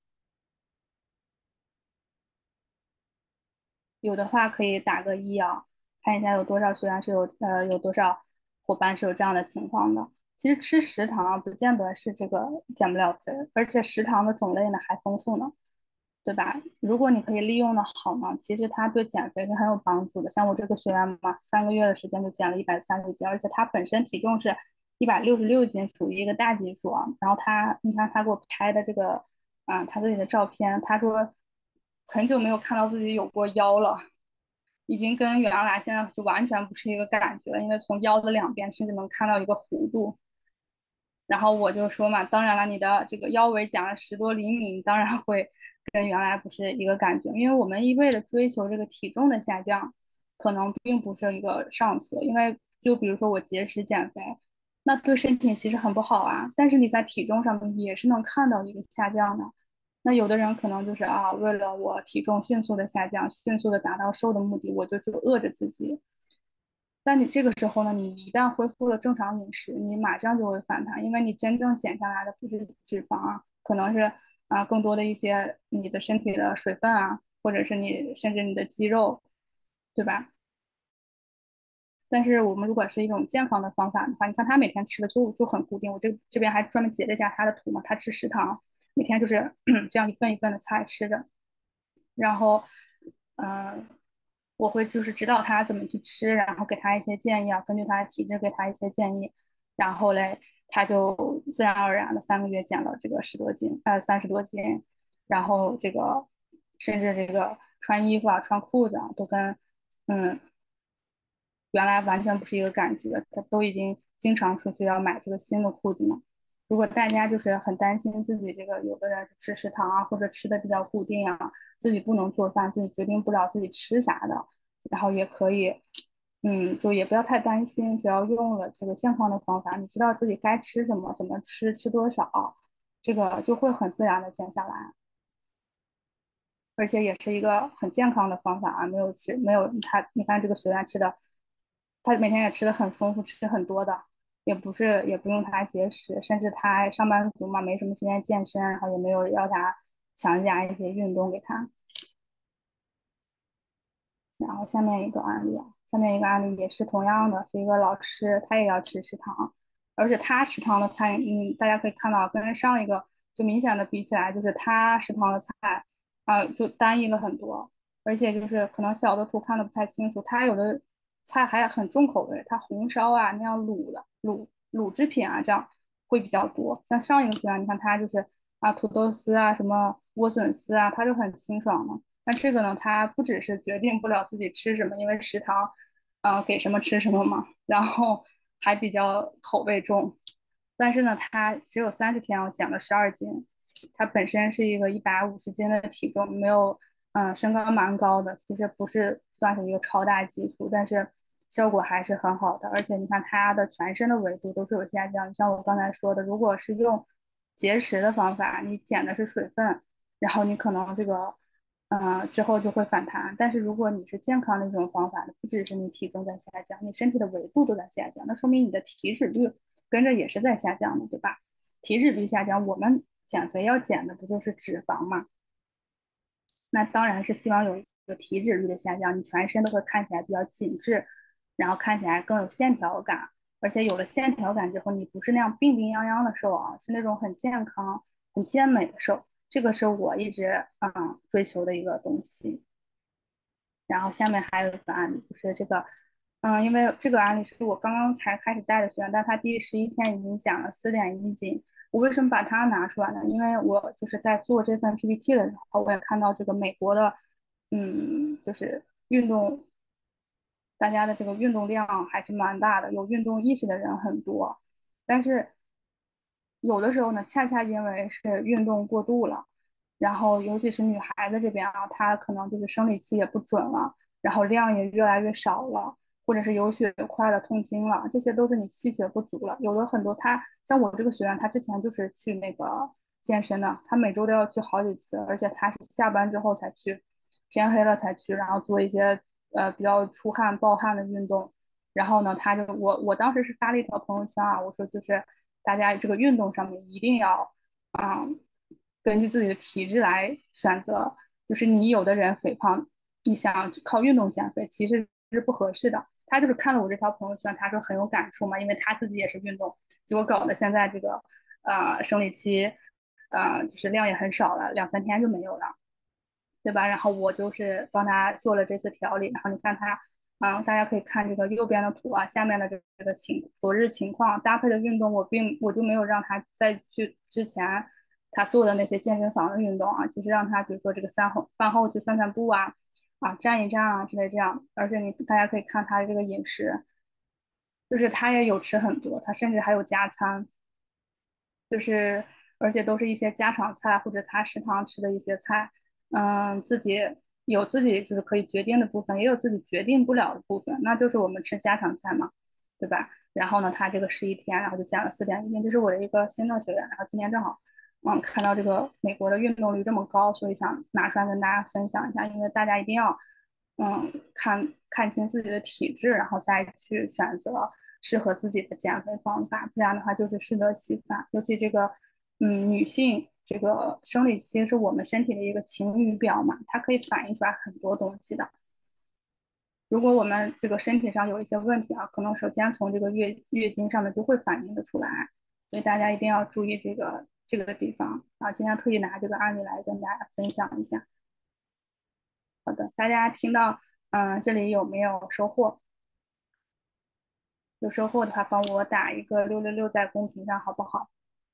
有的话可以打个一啊，看一下有多少学员是有呃有多少伙伴是有这样的情况的。其实吃食堂啊不见得是这个减不了肥，而且食堂的种类呢还丰富呢，对吧？如果你可以利用的好呢，其实它对减肥是很有帮助的。像我这个学员嘛，三个月的时间就减了一百三十斤，而且他本身体重是一百六十六斤，属于一个大基数啊。然后他，你看他给我拍的这个，啊、他自己的照片，他说很久没有看到自己有过腰了，已经跟原来现在就完全不是一个感觉了，因为从腰的两边甚至能看到一个弧度。然后我就说嘛，当然了，你的这个腰围减了十多厘米，你当然会跟原来不是一个感觉，因为我们一味的追求这个体重的下降，可能并不是一个上策。因为就比如说我节食减肥， 那对身体其实很不好啊。但是你在体重上面也是能看到一个下降的。那有的人可能就是啊，为了我体重迅速的下降，迅速的达到瘦的目的，我就去饿着自己。但你这个时候呢，你一旦恢复了正常饮食，你马上就会反弹，因为你真正减下来的不是脂肪啊，可能是啊更多的一些你的身体的水分啊，或者是你甚至你的肌肉，对吧？但是我们如果是一种健康的方法的话，你看他每天吃的就就很固定，我这这边还专门截了一下他的图嘛，他吃食堂，每天就是这样一份一份的菜吃着，然后，嗯、我会就是指导他怎么去吃，然后给他一些建议啊，根据他的体质给他一些建议，然后嘞，他就自然而然的三个月减了这个十多斤，呃，三十多斤，然后这个甚至这个穿衣服啊、穿裤子啊，都跟嗯原来完全不是一个感觉，他都已经经常出去要买这个新的裤子嘛。如果大家就是很担心自己这个，有的人吃食堂啊，或者吃的比较固定啊，自己不能做饭，自己决定不了自己吃啥的，然后也可以，嗯，就也不要太担心，只要用了这个健康的方法，你知道自己该吃什么，怎么吃，吃多少，这个就会很自然的减下来。而且也是一个很健康的方法啊，没有吃没有他，你看这个学员吃的，他每天也吃的很丰富，吃很多的，也不是也不用他节食，甚至他还上班族嘛，没什么时间健身，然后也没有要他强加一些运动给他。然后下面一个案例啊，下面一个案例也是同样的，是一个老师，他也要吃食堂，而且他食堂的菜，嗯，大家可以看到跟上一个就明显的比起来，就是他食堂的菜啊，就单一了很多，而且就是可能小的图看的不太清楚，他有的菜还很重口味，他红烧啊那样卤的卤卤制品啊这样会比较多。像上一个学员，你看他就是啊土豆丝啊什么莴笋丝啊，他就很清爽嘛。那这个呢，他不只是决定不了自己吃什么，因为食堂，呃，给什么吃什么嘛，然后还比较口味重。但是呢，他只有三十天，我减了十二斤。他本身是一个一百五十斤的体重，没有，嗯、身高蛮高的，其实不是算是一个超大基数，但是效果还是很好的。而且你看他的全身的维度都是有下降。像我刚才说的，如果是用节食的方法，你减的是水分，然后你可能这个。嗯、呃之后就会反弹。但是如果你是健康的一种方法，不只是你体重在下降，你身体的维度都在下降，那说明你的体脂率跟着也是在下降的，对吧？体脂率下降，我们减肥要减的不就是脂肪吗？那当然是希望有一个体脂率的下降，你全身都会看起来比较紧致，然后看起来更有线条感，而且有了线条感之后，你不是那样病病殃殃的瘦啊，是那种很健康、很健美的瘦。这个是我一直嗯追求的一个东西。然后下面还有一个案例，就是这个，嗯，因为这个案例是我刚刚才开始带的学员，但他第十一天已经减了四点一斤。我为什么把它拿出来呢？因为我就是在做这份 P P T 的时候，我也看到这个美国的，嗯，就是运动，大家的这个运动量还是蛮大的，有运动意识的人很多，但是有的时候呢，恰恰因为是运动过度了。然后尤其是女孩子这边啊，她可能就是生理期也不准了，然后量也越来越少了，或者是有血块了、痛经了，这些都是你气血不足了。有的很多，她像我这个学员，她之前就是去那个健身的，她每周都要去好几次，而且她是下班之后才去，天黑了才去，然后做一些呃比较出汗、暴汗的运动。然后呢，她就我我当时是发了一条朋友圈啊，我说就是大家这个运动上面一定要。嗯，根据自己的体质来选择。就是你有的人肥胖，你想靠运动减肥，其实是不合适的。他就是看了我这条朋友圈，他说很有感触嘛，因为他自己也是运动，结果搞得现在这个呃生理期，呃就是量也很少了，两三天就没有了。对吧？然后我就是帮他做了这次调理，然后你看他，啊，大家可以看这个右边的图啊，下面的这这个情昨日情况搭配的运动，我并我就没有让他再去之前他做的那些健身房的运动啊，就是让他比如说这个饭后饭后去散散步啊，啊站一站啊之类这样，而且你大家可以看他的这个饮食，就是他也有吃很多，他甚至还有加餐，就是而且都是一些家常菜或者他食堂吃的一些菜，嗯，自己有自己就是可以决定的部分，也有自己决定不了的部分，那就是我们吃家常菜嘛，对吧？ 然后呢，他这个十一天，然后就减了四点一斤，这是我的一个新的学员，然后今天正好，嗯，看到这个美国的运动率这么高，所以想拿出来跟大家分享一下，因为大家一定要，嗯，看看清自己的体质，然后再去选择适合自己的减肥方法，不然的话就是适得其反。尤其这个，嗯，女性这个生理期是我们身体的一个晴雨表嘛，它可以反映出来很多东西的。如果我们这个身体上有一些问题啊，可能首先从这个月月经上面就会反映的出来，所以大家一定要注意这个这个地方啊。今天特意拿这个案例来跟大家分享一下。好的，大家听到嗯这里有没有收获？有收获的话，帮我打一个六六六在公屏上，好不好？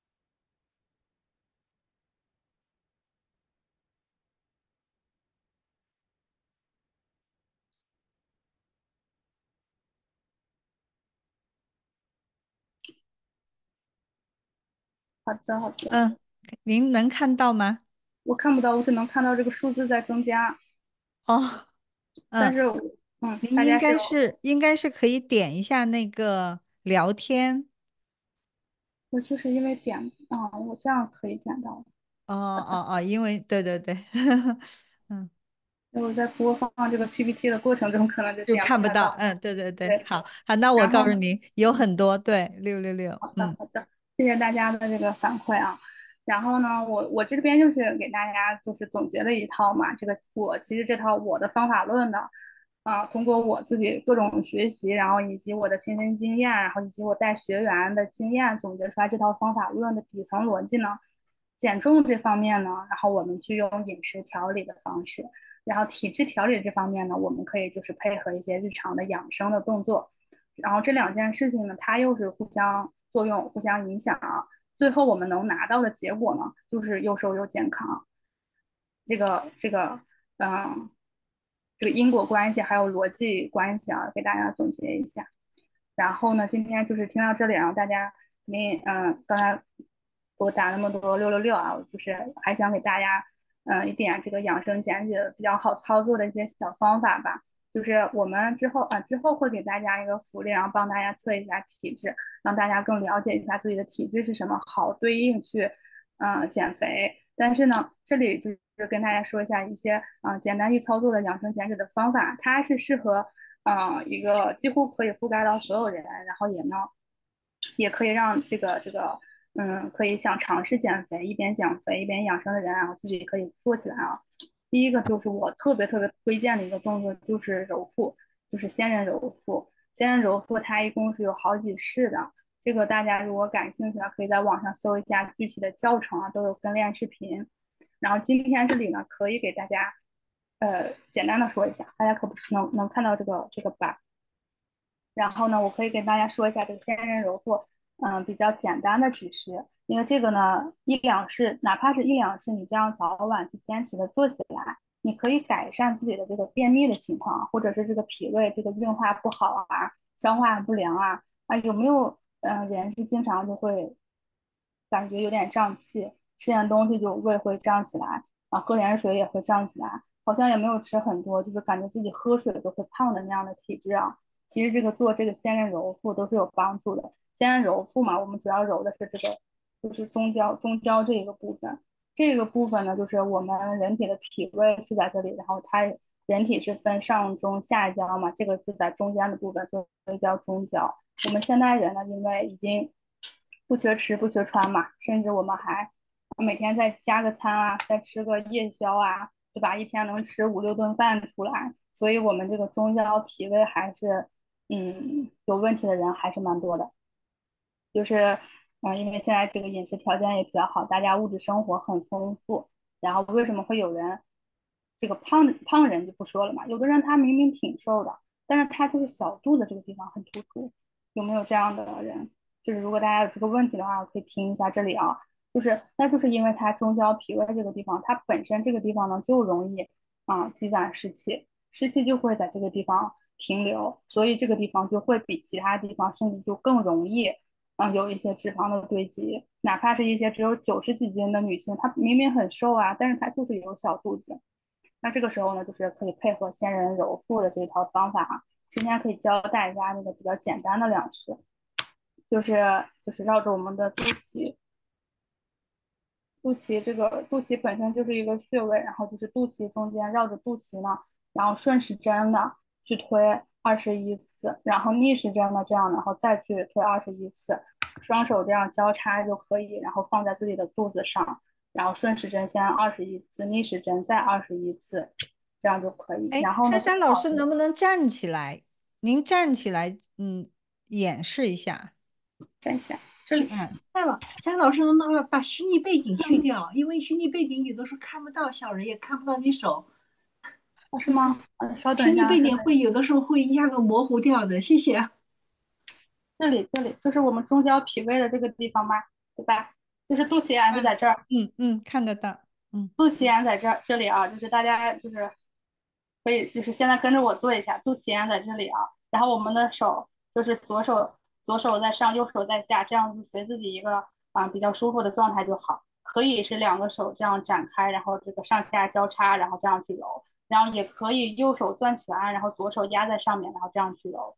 好的，好的。 嗯，您能看到吗？ 我看不到，我只能看到这个数字在增加， 哦，嗯， 但是我嗯， 您应该大家是有， 是应该是可以点一下那个聊天。 我就是因为点啊，我这样可以点到。 哦哦哦，因为对对对，嗯。 我在播放这个 P P T 的过程中，可能就就点不看不到， 太到。 嗯，对对对， 对， 好好，那我然后呢， 告诉您，有嗯， 很多，对，六六六， 好的嗯， 好的，谢谢大家的这个反馈啊。然后呢，我我这边就是给大家就是总结了一套嘛，这个我其实这套我的方法论的，啊，通过我自己各种学习，然后以及我的亲身经验，然后以及我带学员的经验总结出来这套方法论的底层逻辑呢，减重这方面呢，然后我们去用饮食调理的方式，然后体质调理这方面呢，我们可以就是配合一些日常的养生的动作。然后这两件事情呢，它又是互相作用、互相影响，最后我们能拿到的结果呢，就是又瘦又健康。这个这个，嗯，这个因果关系还有逻辑关系啊，给大家总结一下。然后呢，今天就是听到这里，然后大家肯定，嗯，刚才给我打那么多六六六啊，我就是还想给大家，嗯，一点这个养生减脂比较好操作的一些小方法吧。就是我们之后啊，之后会给大家一个福利，然后帮大家测一下体质，让大家更了解一下自己的体质是什么，好对应去，嗯，减肥。但是呢，这里就是跟大家说一下一些啊、呃简单易操作的养生减脂的方法，它是适合啊、呃一个几乎可以覆盖到所有人，然后也呢也可以让这个这个嗯可以想尝试减肥，一边减肥一边养生的人，然后自己可以做起来啊。第一个就是我特别特别推荐的一个动作，就是揉腹，就是仙人揉腹。仙人揉腹它一共是有好几式的，这个大家如果感兴趣的，可以在网上搜一下具体的教程啊，都有跟练视频。然后今天这里呢，可以给大家呃简单的说一下，大家可不是能能看到这个这个板。然后呢，我可以给大家说一下这个仙人揉腹，嗯、呃比较简单的指示，因为这个呢一两式，哪怕是一两式，你这样早晚去坚持的做起来，你可以改善自己的这个便秘的情况，或者是这个脾胃这个运化不好啊，消化不良啊，啊有没有嗯、呃人是经常就会感觉有点胀气，吃点东西就胃会胀起来，啊喝点水也会胀起来，好像也没有吃很多，就是感觉自己喝水都会胖的那样的体质啊。其实这个做这个仙人揉腹都是有帮助的。仙人揉腹嘛，我们主要揉的是这个，就是中焦中焦这一个部分。这个部分呢，就是我们人体的脾胃是在这里，然后它人体是分上中下焦嘛，这个是在中间的部分，所以叫中焦。我们现代人呢，因为已经不缺吃不缺穿嘛，甚至我们还每天再加个餐啊，再吃个夜宵啊，对吧？一天能吃五六顿饭出来，所以我们这个中焦脾胃还是嗯有问题的人还是蛮多的。就是嗯、呃因为现在这个饮食条件也比较好，大家物质生活很丰富，然后为什么会有人这个胖胖人就不说了嘛，有的人他明明挺瘦的，但是他就是小肚子这个地方很突出，有没有这样的人？就是如果大家有这个问题的话，可以听一下这里啊，就是那就是因为它中焦脾胃这个地方，它本身这个地方呢就容易啊、积攒湿气，湿气就会在这个地方停留，所以这个地方就会比其他地方甚至就更容易嗯，有一些脂肪的堆积，哪怕是一些只有九十几斤的女性，她明明很瘦啊，但是她就是有小肚子。那这个时候呢，就是可以配合仙人揉腹的这一套方法啊。今天可以教大家那个比较简单的两式。 就是就是绕着我们的肚脐，肚脐这个肚脐本身就是一个穴位，然后就是肚脐中间绕着肚脐呢，然后顺时针的去推二十一次，然后逆时针的这样，然后再去推二十一次，双手这样交叉就可以，然后放在自己的肚子上，然后顺时针先二十一次，逆时针再二十一次，这样就可以。 哎， 然后呢，最珊珊老师好是能不能站起来？您站起来，嗯，演示一下。 站起来，这里嗯， 对了，夏老师能不能把虚拟背景去掉？因为虚拟背景有的时候看不到小人，也看不到你手， 哦是吗？呃，稍等虚拟一下啊，稍等。 背景会有的时候会一下子模糊掉的。谢谢。 这里这里就是我们中焦脾胃的这个地方嘛，对吧？就是肚脐眼就嗯在这儿， 嗯嗯，看得到。嗯， 肚脐眼在这儿，这里啊，就是大家就是可以就是现在跟着我做一下，肚脐眼在这里啊，然后我们的手就是左手左手在上，右手在下，这样就随自己一个啊比较舒服的状态就好。可以是两个手这样展开，然后这个上下交叉，然后这样去揉，然后也可以右手攥拳，然后左手压在上面，然后这样去揉。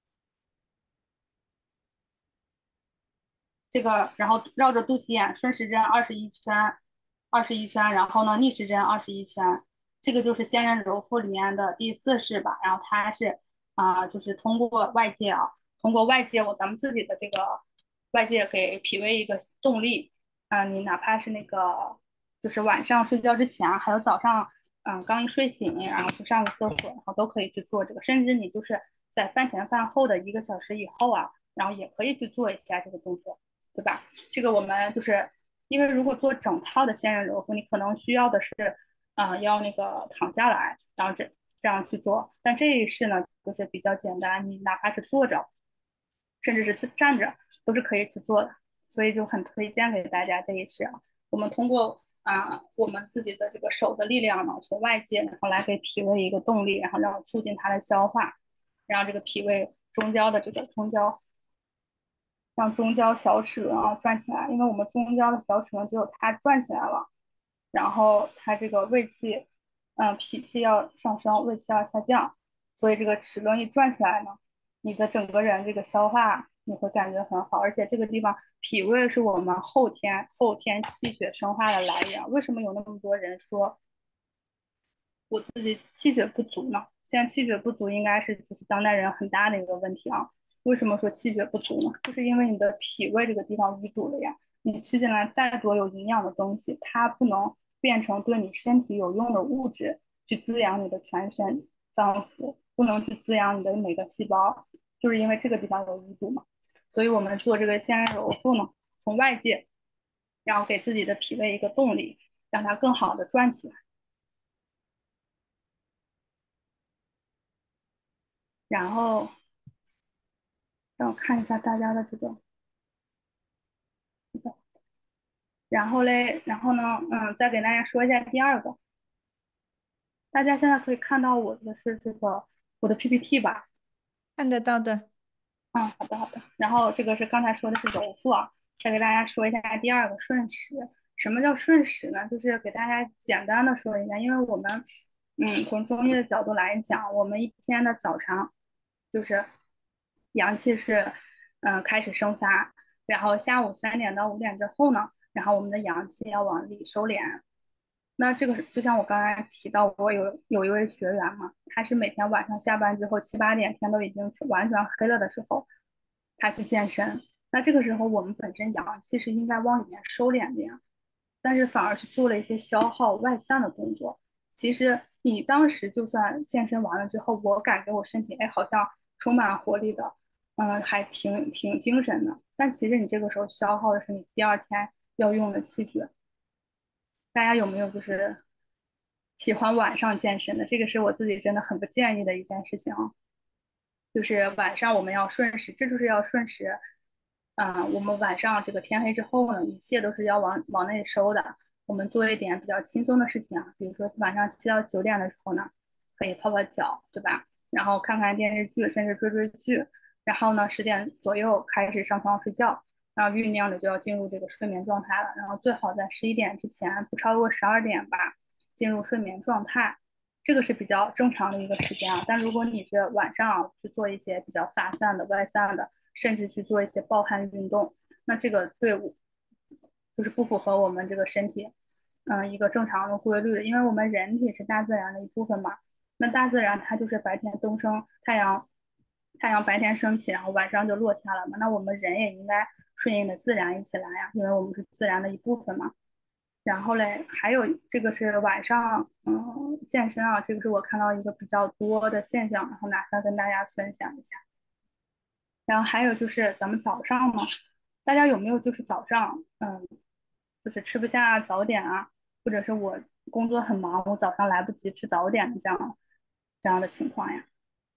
这个，然后绕着肚脐眼顺时针二十一圈，二十一圈，然后呢逆时针二十一圈，这个就是仙人揉腹里面的第四式吧。然后它是啊、呃就是通过外界啊，通过外界我咱们自己的这个外界给脾胃一个动力。啊、呃你哪怕是那个就是晚上睡觉之前啊，还有早上，嗯、呃刚一睡醒，然后去上个厕所，然后都可以去做这个，甚至你就是在饭前饭后的一个小时以后啊，然后也可以去做一下这个动作。对吧？这个我们就是因为如果做整套的仙人揉腹，你可能需要的是，啊、呃要那个躺下来，然后这这样去做。但这一式呢，就是比较简单，你哪怕是坐着，甚至是站着，都是可以去做的。所以就很推荐给大家这一式啊。我们通过啊、呃我们自己的这个手的力量呢，从外界然后来给脾胃一个动力，然后让促进它的消化，让这个脾胃中焦的这个中焦让中焦小齿轮啊转起来，因为我们中焦的小齿轮只有它转起来了，然后它这个胃气，嗯，脾气要上升，胃气要下降，所以这个齿轮一转起来呢，你的整个人这个消化你会感觉很好，而且这个地方脾胃是我们后天后天气血生化的来源。为什么有那么多人说我自己气血不足呢？现在气血不足应该是就是当代人很大的一个问题啊。为什么说气血不足呢？就是因为你的脾胃这个地方淤堵了呀。你吃进来再多有营养的东西，它不能变成对你身体有用的物质去滋养你的全身脏腑，不能去滋养你的每个细胞，就是因为这个地方有淤堵嘛。所以我们做这个仙人揉腹呢，从外界，然后给自己的脾胃一个动力，让它更好的转起来。然后让我看一下大家的这个，然后嘞，然后呢，嗯，再给大家说一下第二个，大家现在可以看到我的是这个我的 P P T 吧？ 看得到的。 嗯，好的好的。然后这个是刚才说的是揉腹啊，再给大家说一下第二个顺时。什么叫顺时呢？就是给大家简单的说一下，因为我们，嗯，从中医的角度来讲，我们一天的早上就是阳气是，嗯、开始生发，然后下午三点到五点之后呢，然后我们的阳气要往里收敛。那这个就像我刚才提到，我有有一位学员嘛，他是每天晚上下班之后七八点天都已经完全黑了的时候，他去健身。那这个时候我们本身阳气是应该往里面收敛的呀，但是反而是做了一些消耗外散的动作。其实你当时就算健身完了之后，我感觉我身体哎好像充满活力的，嗯，还挺挺精神的。但其实你这个时候消耗的是你第二天要用的气血。大家有没有就是喜欢晚上健身的？这个是我自己真的很不建议的一件事情啊。就是晚上我们要顺时，这就是要顺时。嗯、我们晚上这个天黑之后呢，一切都是要往往内收的。我们做一点比较轻松的事情啊，比如说晚上七到九点的时候呢，可以泡泡脚，对吧？然后看看电视剧，甚至追追剧。然后呢，十点左右开始上床睡觉，然后酝酿着就要进入这个睡眠状态了。然后最好在十一点之前，不超过十二点吧，进入睡眠状态。这个是比较正常的一个时间啊。但如果你是晚上去做一些比较发散的、外散的， 甚至去做一些暴汗运动。那这个对我就是不符合我们这个身体，嗯，一个正常的规律，因为我们人体是大自然的一部分嘛。那大自然它就是白天东升，太阳太阳白天升起，然后晚上就落下了嘛。那我们人也应该顺应着自然一起来呀，因为我们是自然的一部分嘛。然后嘞，还有这个是晚上，嗯，健身啊，这个是我看到一个比较多的现象，然后拿出来跟大家分享一下。然后还有就是咱们早上嘛，大家有没有就是早上，嗯，就是吃不下早点啊，或者是我工作很忙，我早上来不及吃早点这样这样的情况呀？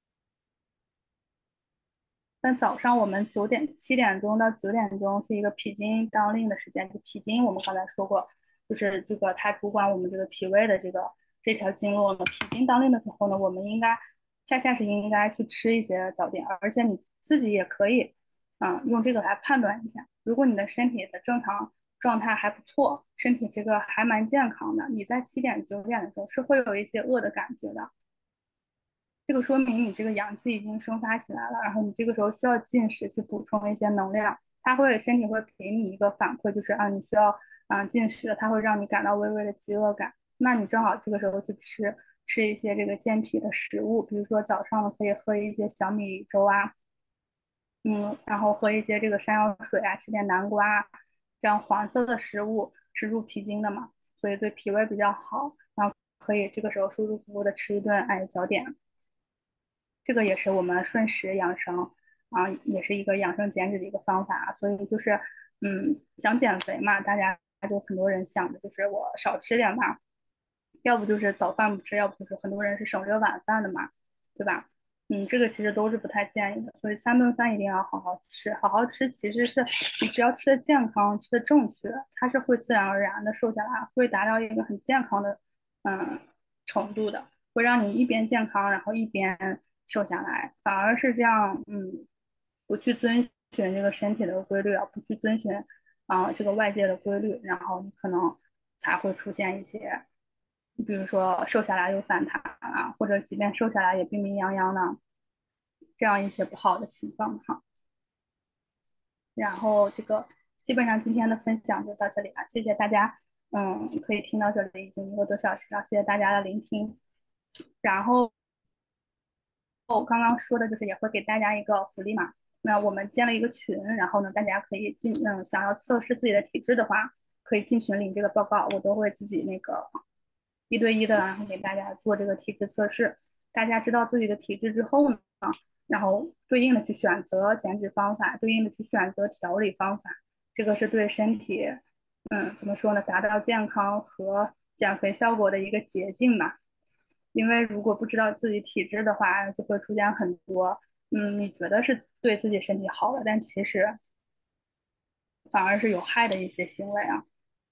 但早上我们九点七点钟到九点钟是一个脾经当令的时间，就脾经我们刚才说过，就是这个它主管我们这个脾胃的这个这条经络呢。脾经当令的时候呢，我们应该恰恰是应该去吃一些早点，而且你自己也可以，嗯，用这个来判断一下，如果你的身体的正常状态还不错，身体这个还蛮健康的，你在七点九点的时候是会有一些饿的感觉的。这个说明你这个阳气已经生发起来了，然后你这个时候需要进食去补充一些能量，它会身体会给你一个反馈，就是啊你需要啊进食，它会让你感到微微的饥饿感，那你正好这个时候去吃吃一些这个健脾的食物，比如说早上可以喝一些小米粥啊，嗯，然后喝一些这个山药水啊，吃点南瓜啊，这样黄色的食物是入脾经的嘛，所以对脾胃比较好，然后可以这个时候舒舒服服的吃一顿哎早点。这个也是我们顺时养生啊，也是一个养生减脂的一个方法。所以就是，嗯，想减肥嘛，大家就很多人想的就是我少吃点吧，要不就是早饭不吃，要不就是很多人是省着晚饭的嘛，对吧？嗯，这个其实都是不太建议的，所以三顿饭一定要好好吃，好好吃其实是你只要吃的健康，吃的正确，它是会自然而然的瘦下来，会达到一个很健康的嗯程度的。会让你一边健康，然后一边瘦下来，反而是这样，嗯，不去遵循这个身体的规律啊，不去遵循啊、呃这个外界的规律，然后你可能才会出现一些，比如说瘦下来又反弹啊，或者即便瘦下来也病病殃殃的这样一些不好的情况哈。然后这个基本上今天的分享就到这里了，谢谢大家，嗯，可以听到这里已经一个多小时了，谢谢大家的聆听。然后我刚刚说的就是也会给大家一个福利嘛。那我们建了一个群，然后呢，大家可以进，嗯，想要测试自己的体质的话，可以进群领这个报告，我都会自己那个一对一的，然后给大家做这个体质测试。大家知道自己的体质之后呢，然后对应的去选择减脂方法，对应的去选择调理方法，这个是对身体，嗯，怎么说呢，达到健康和减肥效果的一个捷径吧。因为如果不知道自己体质的话，就会出现很多，嗯，你觉得是对自己身体好的，但其实反而是有害的一些行为啊。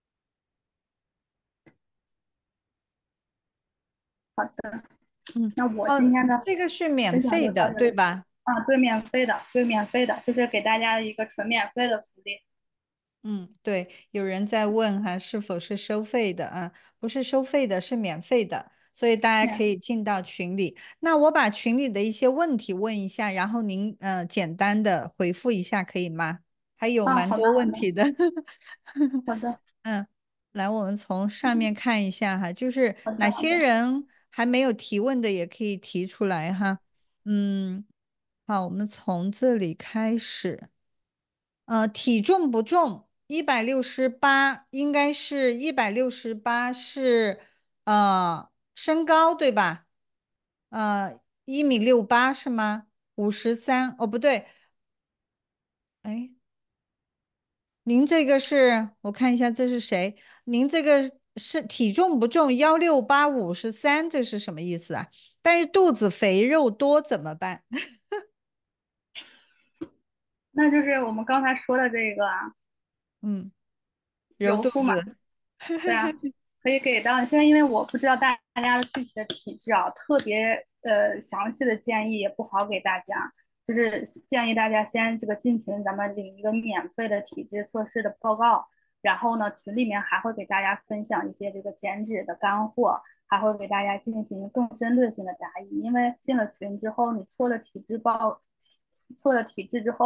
好的， 嗯， 那我今哦， 天的这个是免分享费的， 就到这里。 对吧？ 啊，对，免费的，对，免费的，就是给大家的一个纯免费的福利。 嗯，对，有人在问哈，是否是收费的啊？不是收费的，是免费的，所以大家可免， 以进到群里。那我把群里的一些问题问一下，然后您呃简单的回复一下，可以吗？还有啊，好的， 蛮多好的， 问题的。 好的， 嗯，来，我们从上面看一下哈，就是好的， 哪些好的。 人还没有提问的，也可以提出来哈。嗯，好，我们从这里开始。呃，体重不重，一百六十八，应该是一百六十八是呃身高对吧？呃，一米六八是吗？五十三，哦不对，哎，您这个是我看一下这是谁？您这个是体重不重，幺六八五十三，这是什么意思啊？但是肚子肥肉多怎么办？ 那就是我们刚才说的这个啊， 嗯，揉揉腹嘛。 肚子。 对啊，可以给到。现在因为我不知道大大家的具体的体质啊，特别呃详细的建议也不好给大家，就是建议大家先这个进群，咱们领一个免费的体质测试的报告，然后呢，群里面还会给大家分享一些这个减脂的干货，还会给大家进行更针对性的答疑。因为进了群之后，你测了体质报，测了体质之后，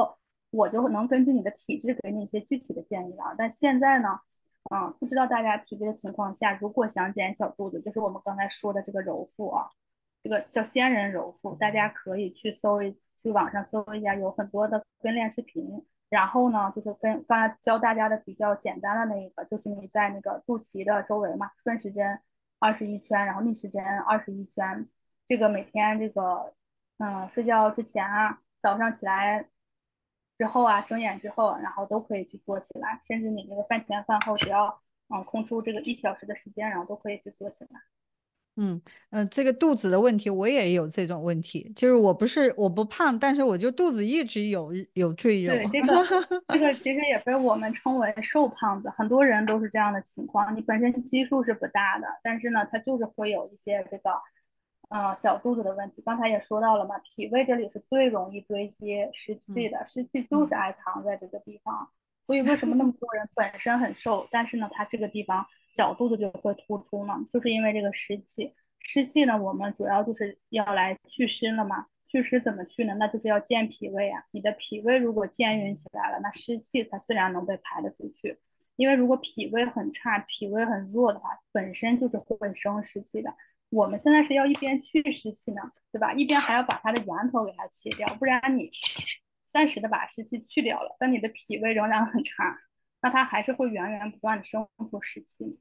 我就能根据你的体质给你一些具体的建议了。但现在呢，嗯，不知道大家体质的情况下，如果想减小肚子，就是我们刚才说的这个揉腹啊，这个叫仙人揉腹，大家可以去搜一去网上搜一下，有很多的跟练视频。然后呢，就是跟刚才教大家的比较简单的那一个，就是你在那个肚脐的周围嘛，顺时针二十一圈，然后逆时针二十一圈。这个每天这个，嗯，睡觉之前啊，早上起来之后啊，睁眼之后，然后都可以去做起来，甚至你这个饭前饭后，只要嗯空出这个一小时的时间，然后都可以去做起来。 嗯呃，这个肚子的问题我也有这种问题，就是我不是我不胖，但是我就肚子一直有有赘肉。 对，这个这个其实也被我们称为瘦胖子，很多人都是这样的情况。你本身基数是不大的，但是呢，它就是会有一些这个，呃，小肚子的问题。刚才也说到了嘛，脾胃这里是最容易堆积湿气嗯的，湿气就是嗯爱藏在这个地方。所以为什么那么多人本身很瘦，但是呢，他这个地方小肚子就会突出呢？就是因为这个湿气。湿气呢，我们主要就是要来祛湿了嘛。祛湿怎么去呢？那就是要健脾胃啊。你的脾胃如果健运起来了，那湿气它自然能被排得出去。因为如果脾胃很差、脾胃很弱的话，本身就是会生湿气的。我们现在是要一边去湿气呢，对吧？一边还要把它的源头给它切掉，不然你暂时的把湿气去掉了，但你的脾胃仍然很差，那它还是会源源不断的生出湿气。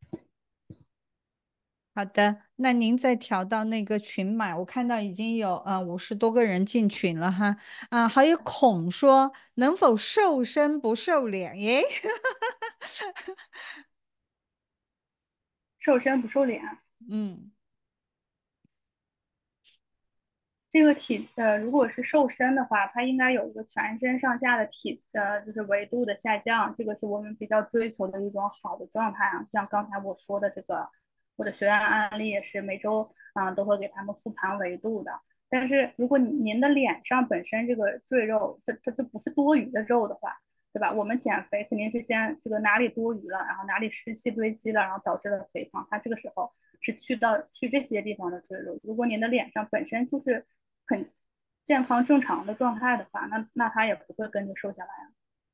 好的，那您再调到那个群码，我看到已经有呃五十多个人进群了哈。啊、还有孔说能否瘦身不瘦脸？耶， 瘦身不瘦脸， 嗯这个体呃，如果是瘦身的话，它应该有一个全身上下的体呃，就是维度的下降，这个是我们比较追求的一种好的状态啊。像刚才我说的这个，我的学员案例也是每周啊、呃都会给他们复盘维度的。但是如果您的脸上本身这个赘肉，这这这不是多余的肉的话，对吧？我们减肥肯定是先这个哪里多余了，然后哪里湿气堆积了，然后导致了肥胖，它这个时候是去到去这些地方的赘肉。如果您的脸上本身就是很健康正常的状态的话，那那它也不会跟着瘦下来啊。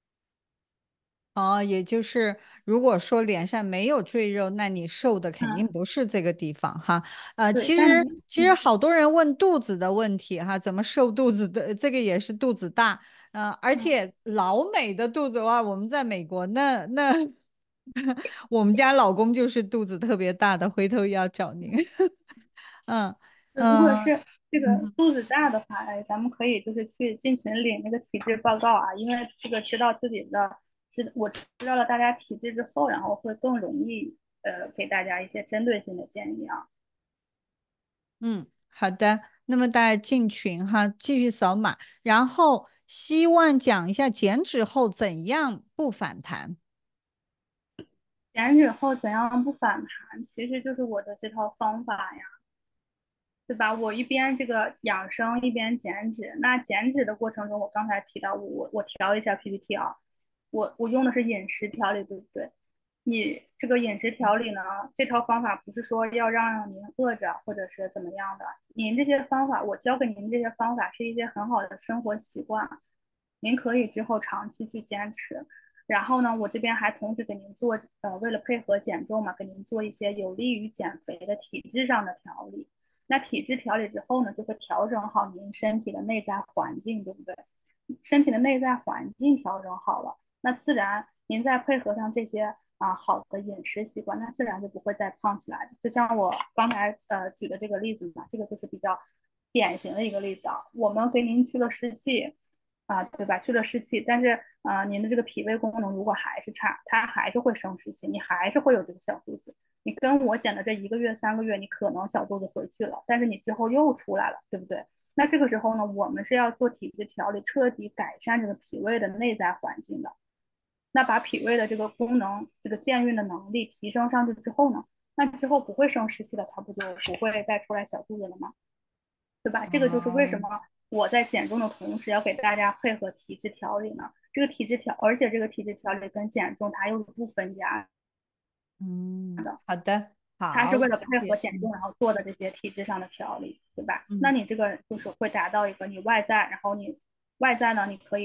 哦，也就是如果说脸上没有赘肉，那你瘦的肯定嗯， 不是这个地方哈。呃， 对， 其实但你其实嗯好多人问肚子的问题哈，怎么瘦肚子的？这个也是肚子大，呃，而嗯， 且老美的肚子哇，我们在美国那那我们家老公就是肚子特别大的，回头要找您。嗯如果嗯是这个嗯肚子大的话，哎，咱们可以就是去进群领那个体质报告啊，因为这个知道自己的，知我知道了大家体质之后，然后会更容易呃给大家一些针对性的建议啊。 嗯，好的。那么大家进群哈，继续扫码，然后希望讲一下减脂后怎样不反弹。 减脂后怎样不反弹，其实就是我的这套方法呀。对吧？我一边这个养生，一边减脂。那减脂的过程中，我刚才提到我我我调一下 P P T 啊，我我用的是饮食调理，对不对？你这个饮食调理呢，这套方法不是说要让您饿着或者是怎么样的，您这些方法，我教给您这些方法是一些很好的生活习惯，您可以之后长期去坚持。然后呢，我这边还同时给您做，呃，为了配合减重嘛，给您做一些有利于减肥的体质上的调理。那体质调理之后呢，就会调整好您身体的内在环境，对不对？身体的内在环境调整好了，那自然您再配合上这些啊好的饮食习惯，那自然就不会再胖起来的。就像我刚才呃举的这个例子嘛，这个就是比较典型的一个例子啊。我们给您去了湿气啊，对吧？去了湿气，但是啊，您的这个脾胃功能如果还是差，它还是会生湿气，你还是会有这个小肚子。你跟我减的这一个月、三个月，你可能小肚子回去了，但是你之后又出来了，对不对？那这个时候呢，我们是要做体质调理，彻底改善这个脾胃的内在环境的。那把脾胃的这个功能、这个健运的能力提升上去之后呢，那之后不会生湿气了，它不就不会再出来小肚子了吗？对吧？这个就是为什哦， 么我在减重的同时要给大家配合体质调理呢？这个体质调，而且这个体质调理跟减重它又是不分家嗯，好的，好， 它是为了谢谢。 配合减重嗯然后做的这些体质上的调理，对吧？那嗯你这个就是会达到一个你外在，然后你外在呢，你可以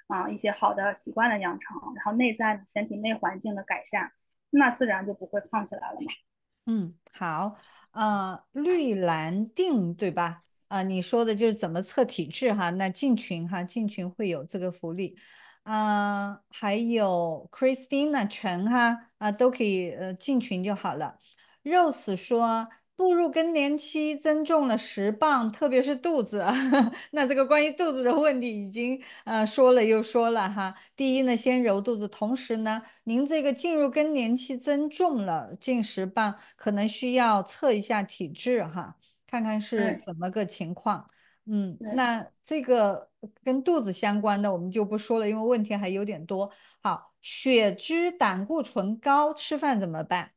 啊、一些好的习惯的养成，然后内在身体内环境的改善，那自然就不会胖起来了嘛。 嗯，好，呃，绿蓝定对吧？啊、你说的就是怎么测体质哈？那进群哈，进群会有这个福利。啊、还有 Christina 陈哈啊、都可以呃进群就好了。Rose 说，步入更年期增重了十磅，特别是肚子。那这个关于肚子的问题已经呃说了又说了哈。第一呢，先揉肚子，同时呢，您这个进入更年期增重了近十磅，可能需要测一下体质哈，看看是对怎么个情况。嗯， 对。 那这个跟肚子相关的我们就不说了，因为问题还有点多。好，血脂、胆固醇高，吃饭怎么办？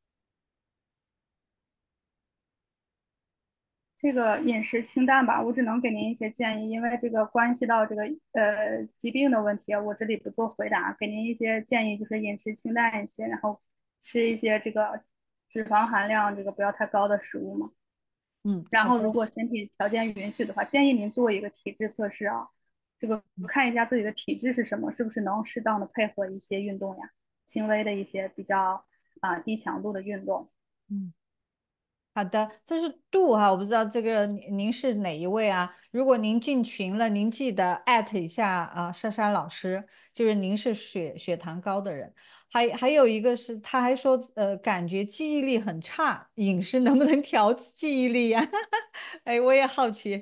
这个饮食清淡吧，我只能给您一些建议，因为这个关系到这个呃疾病的问题，我这里不做回答，给您一些建议，就是饮食清淡一些，然后吃一些这个脂肪含量这个不要太高的食物嘛。 嗯，好的。 然后如果身体条件允许的话，建议您做一个体质测试啊，这个看一下自己的体质是什么，是不是能适当的配合一些运动呀，轻微的一些比较啊、低强度的运动。 嗯。好的，这是度哈，我不知道这个您您是哪一位啊？如果您进群了，您记得艾特一下啊，莎莎老师，就是您是血血糖高的人。还还有一个是，他还说，呃，感觉记忆力很差，饮食能不能调记忆力呀？哎，我也好奇。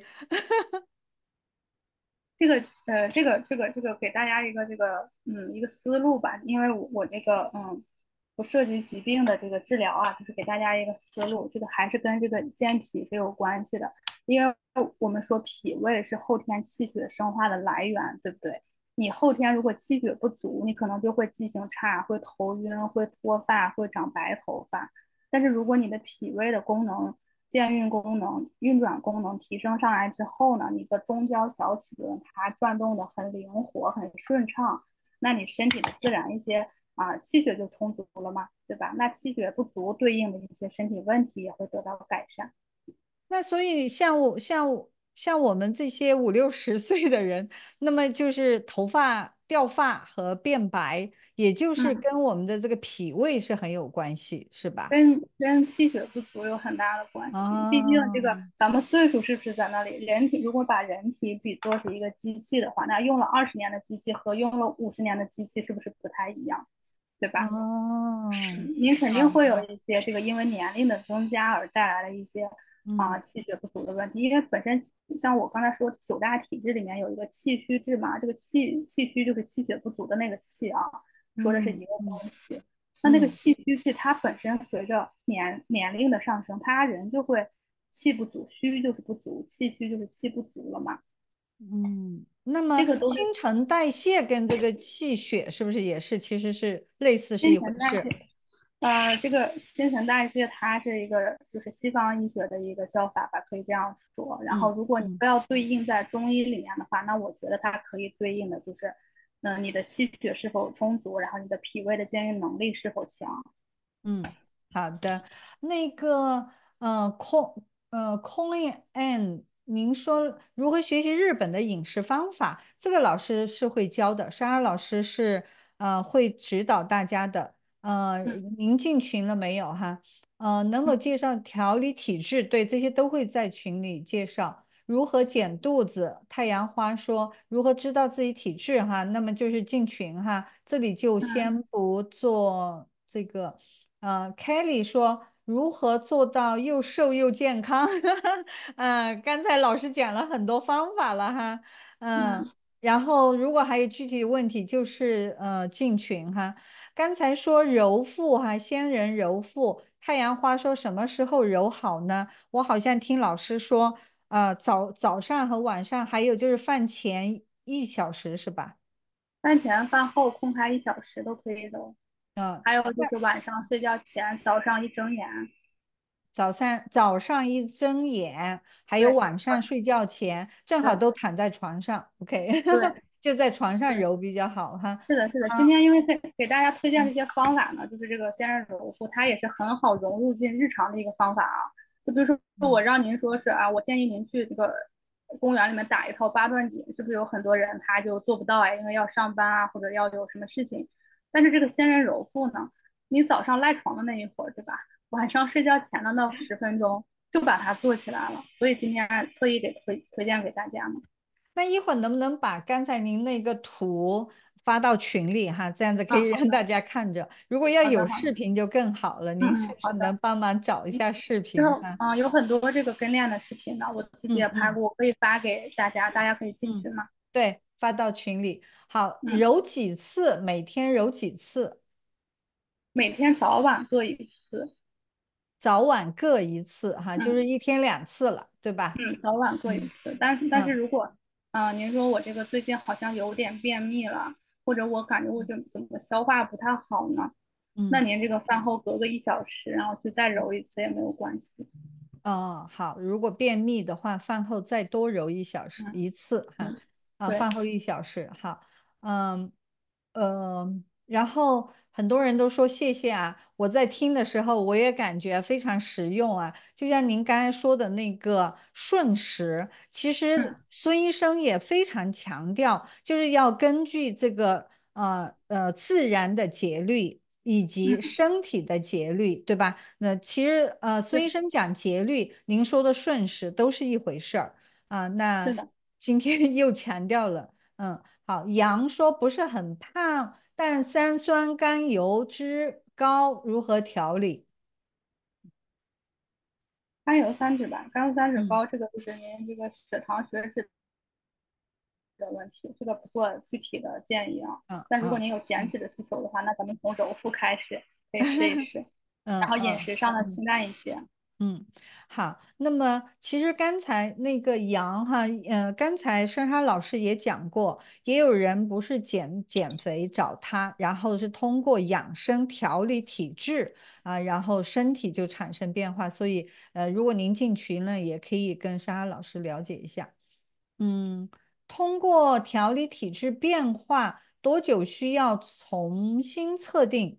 这个呃，这个这个这个给大家一个这个嗯一个思路吧，因为我我这个嗯不涉及疾病的这个治疗啊，就是给大家一个思路，这个还是跟这个健脾是有关系的，因为我们说脾胃是后天气血生化的来源，对不对？你后天如果气血不足，你可能就会记性差，会头晕，会脱发，会长白头发。但是如果你的脾胃的功能健运功能、运转功能提升上来之后呢，你的中焦小齿轮它转动的很灵活、很顺畅，那你身体的自然一些啊气血就充足了嘛，对吧？那气血不足对应的一些身体问题也会得到改善。 那所以像我像我像我们这些五六十岁的人，那么就是头发掉发和变白，也就是嗯， 跟我们的这个脾胃是很有关系，是吧？ 跟跟气血不足有很大的关系。毕竟这个哦， 咱们岁数是不是在那里？人体如果把人体比作是一个机器的话，那用了二十年的机器和用了五十年的机器是不是不太一样？对吧？ 哦， 您肯定会有好的， 一些这个因为年龄的增加而带来的一些啊、 嗯气血不足的问题，因为本身像我刚才说九大体质里面有一个气虚质嘛，这个气气虚就是气血不足的那个气啊，说的是一个嗯嗯东西。那那个嗯气虚是它本身随着年年龄的上升，他人就会气不足，虚就是不足，气虚就是气不足了嘛。 嗯。那么这个都是新陈代谢跟这个气血是不是也是其实是类似是新一回事？ 陈代谢。呃，这个新陈代谢它是一个就是西方医学的一个叫法吧，可以这样说。然后， 嗯如果你嗯。 非要对应在中医里面的话，那我觉得它可以对应的就是，嗯、你的气血是否充足，然后你的脾胃的健运能力是否强。 嗯，好的，那个，呃，空，呃，空 and 您说如何学习日本的饮食方法？这个老师是会教的，莎莎老师是呃会指导大家的。呃， 嗯您进群了没有哈？呃，能否嗯介绍调理体质？对，这些都会在群里介绍。如何减肚子？太阳花说如何知道自己体质哈？那么就是进群哈，这里就嗯先不做这个。呃，Kelly 说如何做到又瘦又健康？呃，刚才老师讲了很多方法了哈，嗯、 嗯， 然后如果还有具体的问题，就是呃进群哈。刚才说揉腹哈，仙人揉腹，太阳花说什么时候揉好呢？我好像听老师说，呃早早上和晚上，还有就是饭前一小时是吧？ 饭前饭后空开一小时都可以的。 嗯、 还有就是晚上睡觉前，早上一睁眼， 早上早上一睁眼，还有对晚上睡觉前，正好对都躺在床上，OK， 对就在床上对。 揉比较好哈。 是的，是的，今啊， 天因为给给大家推荐嗯这些方法呢，就是这个仙人揉腹，它也是很好融入进日常的一个方法啊。就比如说，我嗯让您说是啊，我建议您去这个公园里面打一套八段锦，是不是有很多人他就做不到哎，因为要上班啊，或者要有什么事情。但是这个仙人揉腹呢，你早上赖床的那一会儿，对吧？晚上睡觉前的那十分钟就把它做起来了。所以今天特意给推推荐给大家嘛。 那一会儿能不能把刚才您那个图发到群里哈？这样子可啊， 以好的， 让大家看着。如果要好的， 有好的， 视频就更好了，您是嗯嗯， 不是好的。 能帮忙找一下视之频哈？ 后啊、有很多这个跟练的视频呢，我自己嗯嗯也拍过，我可以发给大家，大家可以进嗯， 群嘛。 对，发到群里。好， 嗯， 揉几次？每天揉几次？ 每天早晚各一次。 早晚各一次哈，就嗯。 是一天两次了，对吧？ 嗯，早晚各一嗯次。但是但是嗯如果，啊、您说我这个最近好像有点便秘了，或者我感觉我怎怎么消化不太好呢？那嗯。 您这个饭后隔个一小时，然后去再揉一次也没有关系。 哦，好，如果便秘的话，饭后再多揉一小时嗯一次哈， 嗯， 啊， 对。 饭后一小时，好，嗯，呃，然后很多人都说谢谢啊，我在听的时候我也感觉非常实用啊，就像您刚才说的那个顺时，其实嗯孙医生也非常强调，就是要根据这个呃呃自然的节律。以及嗯， 身体的节律，对吧？那其实呃，孙医对， 生讲节律，您说的顺时都是一回事儿啊。那是的。 今天又强调了，嗯，好，杨说不是很胖，但三酸甘油脂高，如何调理？ 甘油三酯吧，甘油三酯嗯高，这个就是您这个血糖血脂的问题，这个不做具体的建议啊。 嗯嗯但如果您有减脂的需求的话，那咱们从揉腹开始，可以试一试。然后饮嗯嗯食上的嗯。 清淡一些。 嗯，好。那么其实刚才那个羊哈，呃，刚才珊珊老师也讲过，也有人不是减减肥找他，然后是通过养生调理体质啊，然后身体就产生变化。所以，呃，如果您进群呢，也可以跟珊珊老师了解一下。嗯，通过调理体质变化，多久需要重新测定？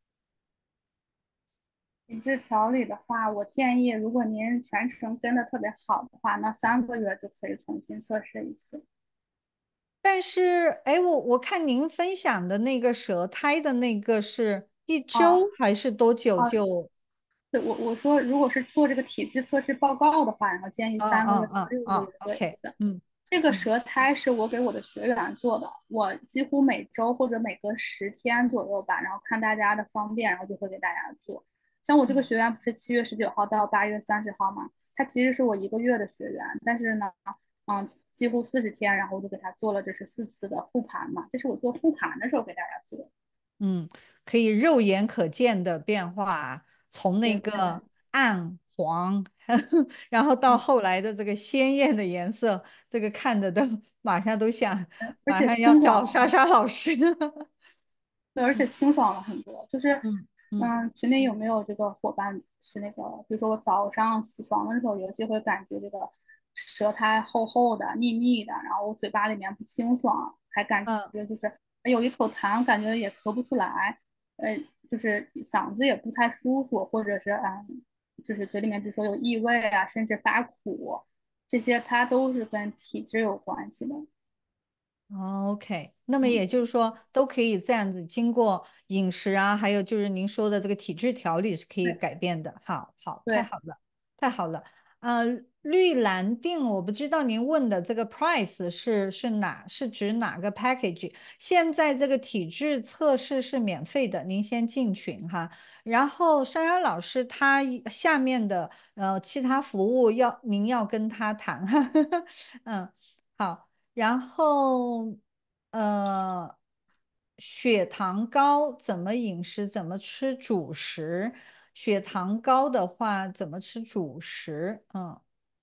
体质调理的话，我建议，如果您全程跟的特别好的话，那三个月就可以重新测试一次。 但是，哎，我我看您分享的那个舌苔的那个是一哦周还是多久哦， 就？ 对，我我说，如果是做这个体质测试报告的话，然后建议嗯三个月嗯嗯到六个月嗯，OK， 做一次。 嗯这个嗯舌苔是我给我的学员做的，我几乎每周或者每隔十天左右吧，然后看大家的方便，然后就会给大家做。像我这个嗯学员不是七月十九号到八月三十号吗？他其实是我一个月的学员，但是呢，嗯，几乎四十天，然后我就给他做了这是四次的复盘嘛，这是我做复盘的时候给大家做。 嗯，可以肉眼可见的变化啊，从那对，是的。 个暗黄，然后到嗯， 后来的这个鲜艳的颜色，这个看着都马上都想， 而且马上要清爽了。 找莎莎老师。 对，而且清爽了很多。就是， 嗯嗯嗯，群里有没有这个伙伴是那个，比如说我早上起床的时候，有机会感觉这个舌苔厚厚的、腻腻的，然后我嘴巴里面不清爽，还感嗯。 觉就是有一口痰，感觉也咳不出来，呃，就是嗓子也不太舒服，或者是嗯，就是嘴里面比如说有异味啊，甚至发苦，这些它都是跟体质有关系的。 哦 OK，那么嗯， 也就是说，都可以这样子，经过饮食啊，还有就是您说的这个体质调理是可以对改变的。好，好，太对。 好了，太好了。呃，绿蓝靛，我不知道您问的这个 price 是是哪，是指哪个 package？现在这个体质测试是免费的，您先进群哈。然后珊珊老师他一下面的呃其他服务要您要跟他谈哈。嗯，好。然后，呃，血糖高怎么饮食？怎么吃主食？血糖高的话，怎么吃主食？嗯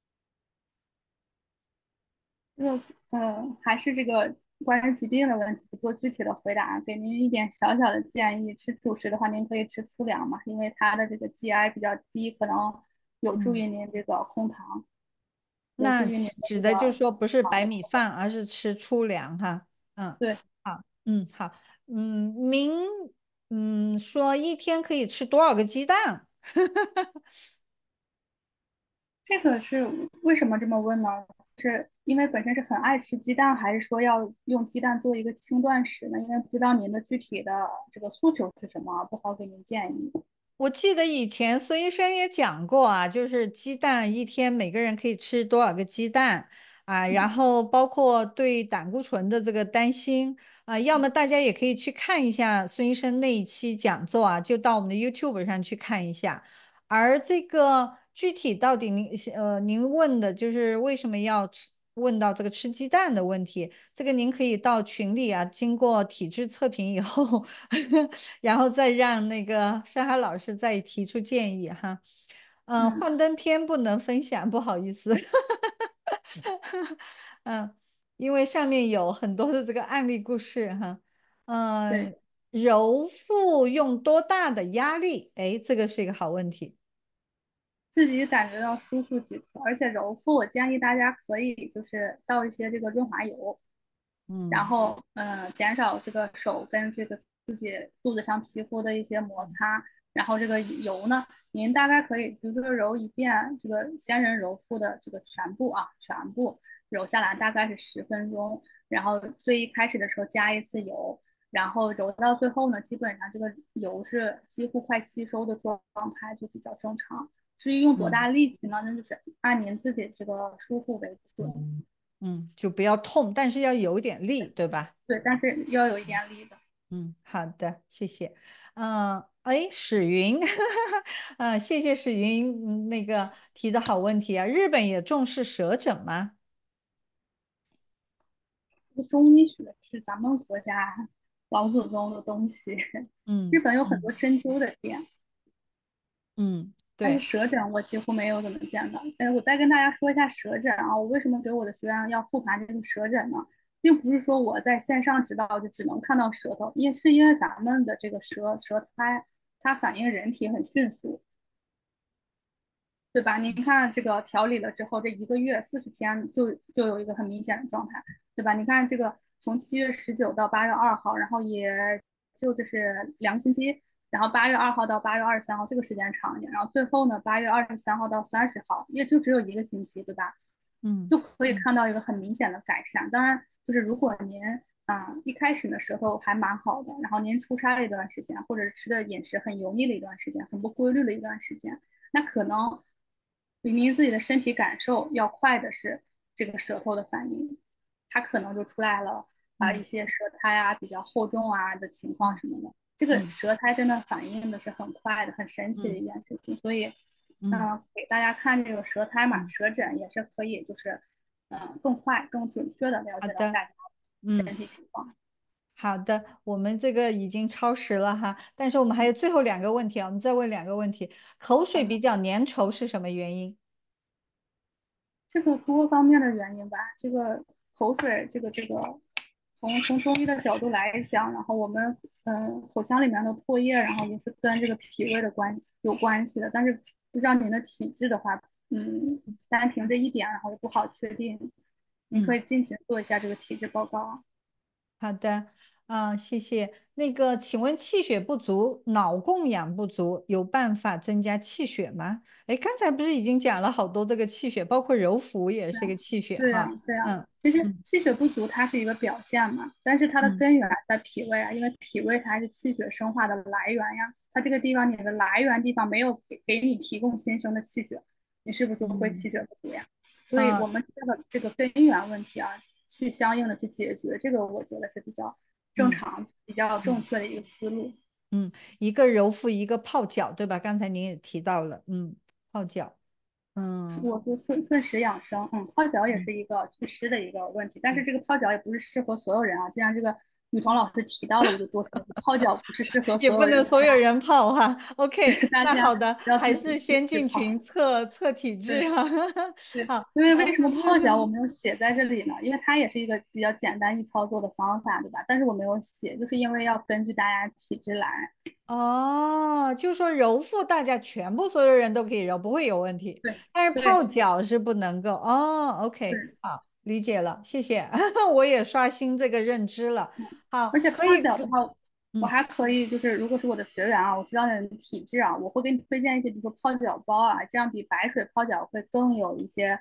这个呃，还是这个关于疾病的问题，不做具体的回答，给您一点小小的建议。吃主食的话，您可以吃粗粮嘛，因为它的这个 G I 比较低，可能有助嗯， 于您这个控糖，有助那于您的指指的就是这个说不是白糖的米饭，而是吃粗粮哈。嗯， 对， 好，嗯好，嗯，您嗯说一天可以吃多少个鸡蛋？ 这个是为什么这么问呢？ 是因为本身是很爱吃鸡蛋，还是说要用鸡蛋做一个轻断食呢？因为不知道您的具体的这个诉求是什么，不好给您建议。 我记得以前孙医生也讲过啊，就是鸡蛋一天每个人可以吃多少个鸡蛋啊，然后包括对胆固醇的这个担心啊，要么大家也可以去看一下孙医生那一期讲座啊，就到我们的 YouTube 上去看一下。而这个具体到底您呃您问的就是为什么要吃，问到这个吃鸡蛋的问题，这个您可以到群里啊，经过体质测评以后。然后再让那个山海老师再提出建议哈。嗯， 嗯， 幻灯片不能分享，不好意思。嗯，因为上面有很多的这个案例故事哈。 对， 嗯，揉腹用多大的压力？哎，这个是一个好问题。 自己感觉到舒服即可。而且揉腹，我建议大家可以就是倒一些这个润滑油，然嗯后嗯、呃减少这个手跟这个自己肚子上皮肤的一些摩擦。然后这个油呢，您大概可以比如说揉一遍这个仙人揉腹的这个全部啊，全部揉下来大概是十分钟。然后最一开始的时候加一次油，然后揉到最后呢，基本上这个油是几乎快吸收的状态，就比较正常。至于用多嗯大力气呢，那就是按您自己这个舒服为准。 嗯，就不要痛，但是要有一点力，对吧？ 对，但是要有一点力的。 嗯，好的，谢谢。嗯，哎，史云，嗯，谢谢史云嗯那个提的好问题啊。日本也重视舌诊吗？ 这个中医学是咱们国家老祖宗的东西，日嗯本有很嗯多针灸的店， 嗯， 但是对， 舌诊我几乎没有怎么见到。哎，我再跟大家说一下舌诊啊，我为什么给我的学员要复盘这个舌诊呢？并不是说我在线上指导就只能看到舌头，因是因为咱们的这个舌舌苔它反应人体很迅速，对吧？您看这个调理了之后，这一个月四十天就就有一个很明显的状态，对吧？你看这个从七月十九到八月二号，然后也就这是两个星期，然后八月二号到八月二十三号这个时间长一点，然后最后呢八月二十三号到三十号，也就只有一个星期，对吧？ 嗯就可以看到一个很明显的改善。当然，就是如果您啊、呃一开始呢舌头还蛮好的，然后您出差了一段时间，或者是吃的饮食很油腻了一段时间，很不规律了一段时间，那可能比您自己的身体感受要快的是这个舌头的反应，它可能就出来了啊、呃一嗯些舌苔啊比较厚重啊的情况嗯什么的。这个嗯舌苔真的反应的是很快的，很神奇的嗯一件事情。所以，嗯、 嗯呃给大家看这个舌苔嘛， 嗯， 舌诊也是可以，就是嗯、呃更快、更准确的了好的， 解到大家嗯身体情况。 好的，我们这个已经超时了哈，但是我们还有最后两个问题啊，我们再问两个问题。口水比较粘稠是什么原因？ 这个多方面的原因吧，这个口水，这个这个，从从中医的角度来讲，然后我们嗯口腔里面的唾液，然后也是跟这个脾胃的关有关系的。但是不知道您的体质的话，嗯，单凭这一点，然后也不好确定。你可嗯。 以进群做一下这个体质报告啊。 好的，啊，谢谢。那个，请问气血不足、脑供氧不足，有办法增加气血吗？哎，刚才不是已经讲了好多这个气血，包括揉腹也是一个气血对呀， 哈。 对呀， 嗯其实嗯气血不足它是一个表现嘛，但是它的嗯根源在脾胃啊，因为脾胃它是气血生化的来源呀，它这个地方你的来源地方没有给给你提供新生的气血，你是不是就会嗯气血不足呀？所以我啊们这个这个根源问题啊，去相应的去解决，这个我觉得是比较正嗯常、比较正嗯确的一个思路。 嗯，一个揉腹，一个泡脚，对吧？刚才您也提到了，嗯，泡脚，嗯我是顺顺时养生，嗯，泡脚也嗯是一个祛湿的一个问题，但是嗯。 这个泡脚也不是适合所有人啊。既然这个雨桐老师提到了，我就多说一句，泡脚不是适合也不所有人的， 能所有人泡哈。OK， 大家那好的，还要自己是先进去去泡。 群测测体质对哈。 对， 好， 因为呃， 为什么泡脚我没有写在这里呢？因为它也是一个比较简单易操作的方法，对吧？但是我没有写，就是因为要根据大家体质来。 哦，就说揉腹，大家全部所有人都可以揉，不会有问题。 对但是泡对脚是不能够。哦，OK， 对， 好，理解了，谢谢，我也刷新这个认知了。好， 而且泡可以，可脚的话，我嗯还可以，就是如果是我的学员啊，我知道你的体质啊，我会给你推荐一些，比如说泡脚包啊，这样比白水泡脚会更有一些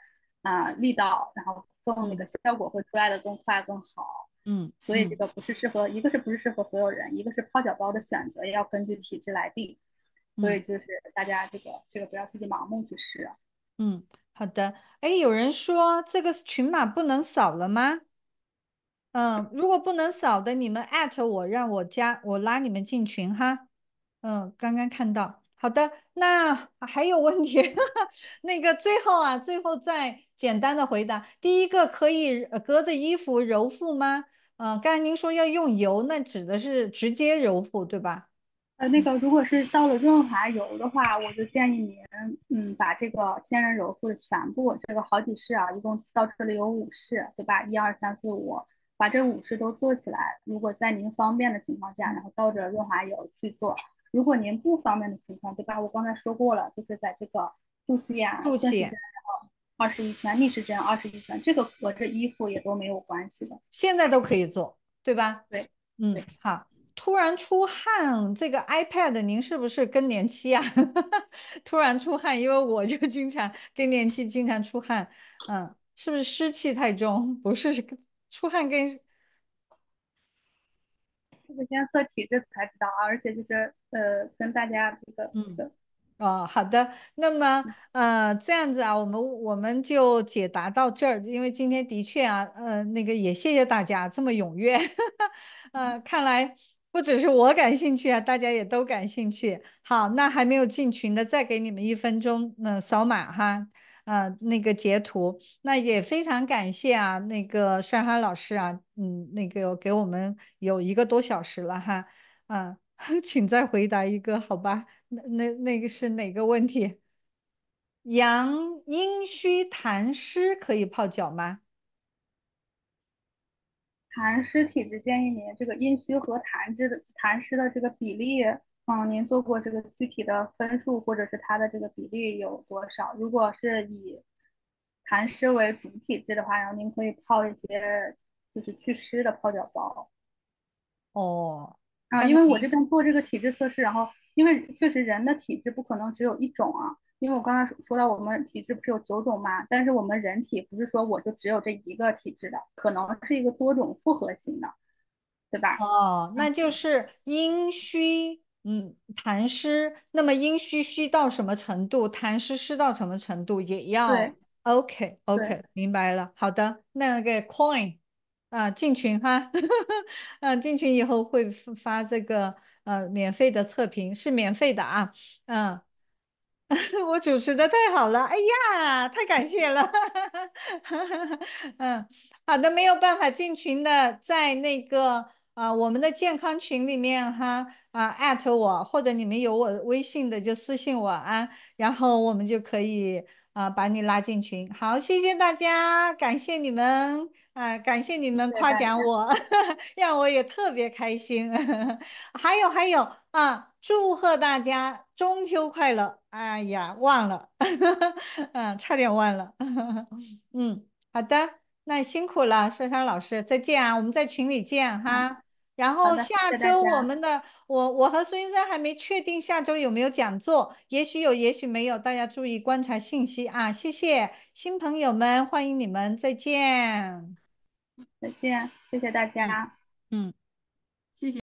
啊、力道，然后更那个嗯效果会出来的更快更好。 嗯嗯所以这个不是适合，一个是不是适合所有人，一个是泡脚包的选择要根据体质来定。所以嗯就是大家这个这个不要自己盲目去试啊。 嗯，好的。哎，有人说这个群码不能扫了吗？嗯，如果不能扫的，你们艾特我，让我加，我拉你们进群哈。嗯，刚刚看到。好的，那还有问题，那个最后啊，最后再简单的回答。第一个可以呃隔着衣服揉腹吗？嗯，刚才您说要用油，那指的是直接揉腹，对吧？ 呃，那个如果是到了润滑油的话，我就建议您，嗯，把这个千人揉腹的全部这个好几式啊，一共到这里有五式，对吧？一二三四五，把这五式都做起来。如果在您方便的情况下，然后倒着润滑油去做。如果您不方便的情况，对吧？我刚才说过了，就是在这个肚脐眼肚脐顺时针，然后二十一圈，逆时针二十一圈，这个和这衣服也都没有关系的。 现在都可以做，对吧？ 对嗯， 对。 好。突然出汗，这个 iPad 您是不是更年期啊？突然出汗，因为我就经常更年期经常出汗，嗯，是不是湿气太重？不是，是出汗跟这个监测体质才知道啊，而且就是呃，跟大家这个这嗯。 个哦，好的，那么呃，这样子啊，我们我们就解答到这儿，因为今天的确啊，呃，那个也谢谢大家这么踊跃，呃，看来不只是我感兴趣啊，大家也都感兴趣。好，那还没有进群的，再给你们一分钟，那、扫码哈，呃，那个截图，那也非常感谢啊，那个珊珊老师啊，嗯，那个给我们有一个多小时了哈，嗯、请再回答一个，好吧？那那那个是哪个问题？阳阴虚痰湿可以泡脚吗？ 痰湿体质建议您这个阴虚和痰湿的痰湿的这个比例，嗯，您做过这个具体的分数或者是它的这个比例有多少？如果是以痰湿为主体质的话，然后您可以泡一些就是祛湿的泡脚包。 哦， 啊， 刚刚因为我这边做这个体质测试，然后因为确实人的体质不可能只有一种啊，因为我刚才说到我们体质不是有九种嘛，但是我们人体不是说我就只有这一个体质的，可能是一个多种复合型的，对吧？ 哦，那就是阴虚，嗯，痰湿。那么阴虚虚到什么程度？痰湿湿到什么程度？也要对 OK 对， OK，明白了。好的，那个 coin 啊，进群哈，嗯，进群以后会发发这个呃免费的测评，是免费的啊，嗯。我主持的太好了，哎呀，太感谢了。嗯，好的，没有办法进群的，在那个啊、我们的健康群里面哈啊艾特我，或者你们有我微信的就私信我啊，然后我们就可以啊、把你拉进群。好，谢谢大家，感谢你们啊、感谢你谢们夸谢大家， 奖我，让我也特别开心。还有还有啊，祝贺大家中秋快乐！哎呀，忘了，嗯，差点忘了。嗯，好的，那辛苦了，珊珊老师，再见啊，我们在群里见嗯， 哈。然好的， 后下谢谢大周我家， 们的我我和孙医生还没确定下周有没有讲座，也许有，也许没有，大家注意观察信息啊。谢谢新朋友们，欢迎你们，再见。 再见，谢谢大嗯家。 嗯。 谢谢。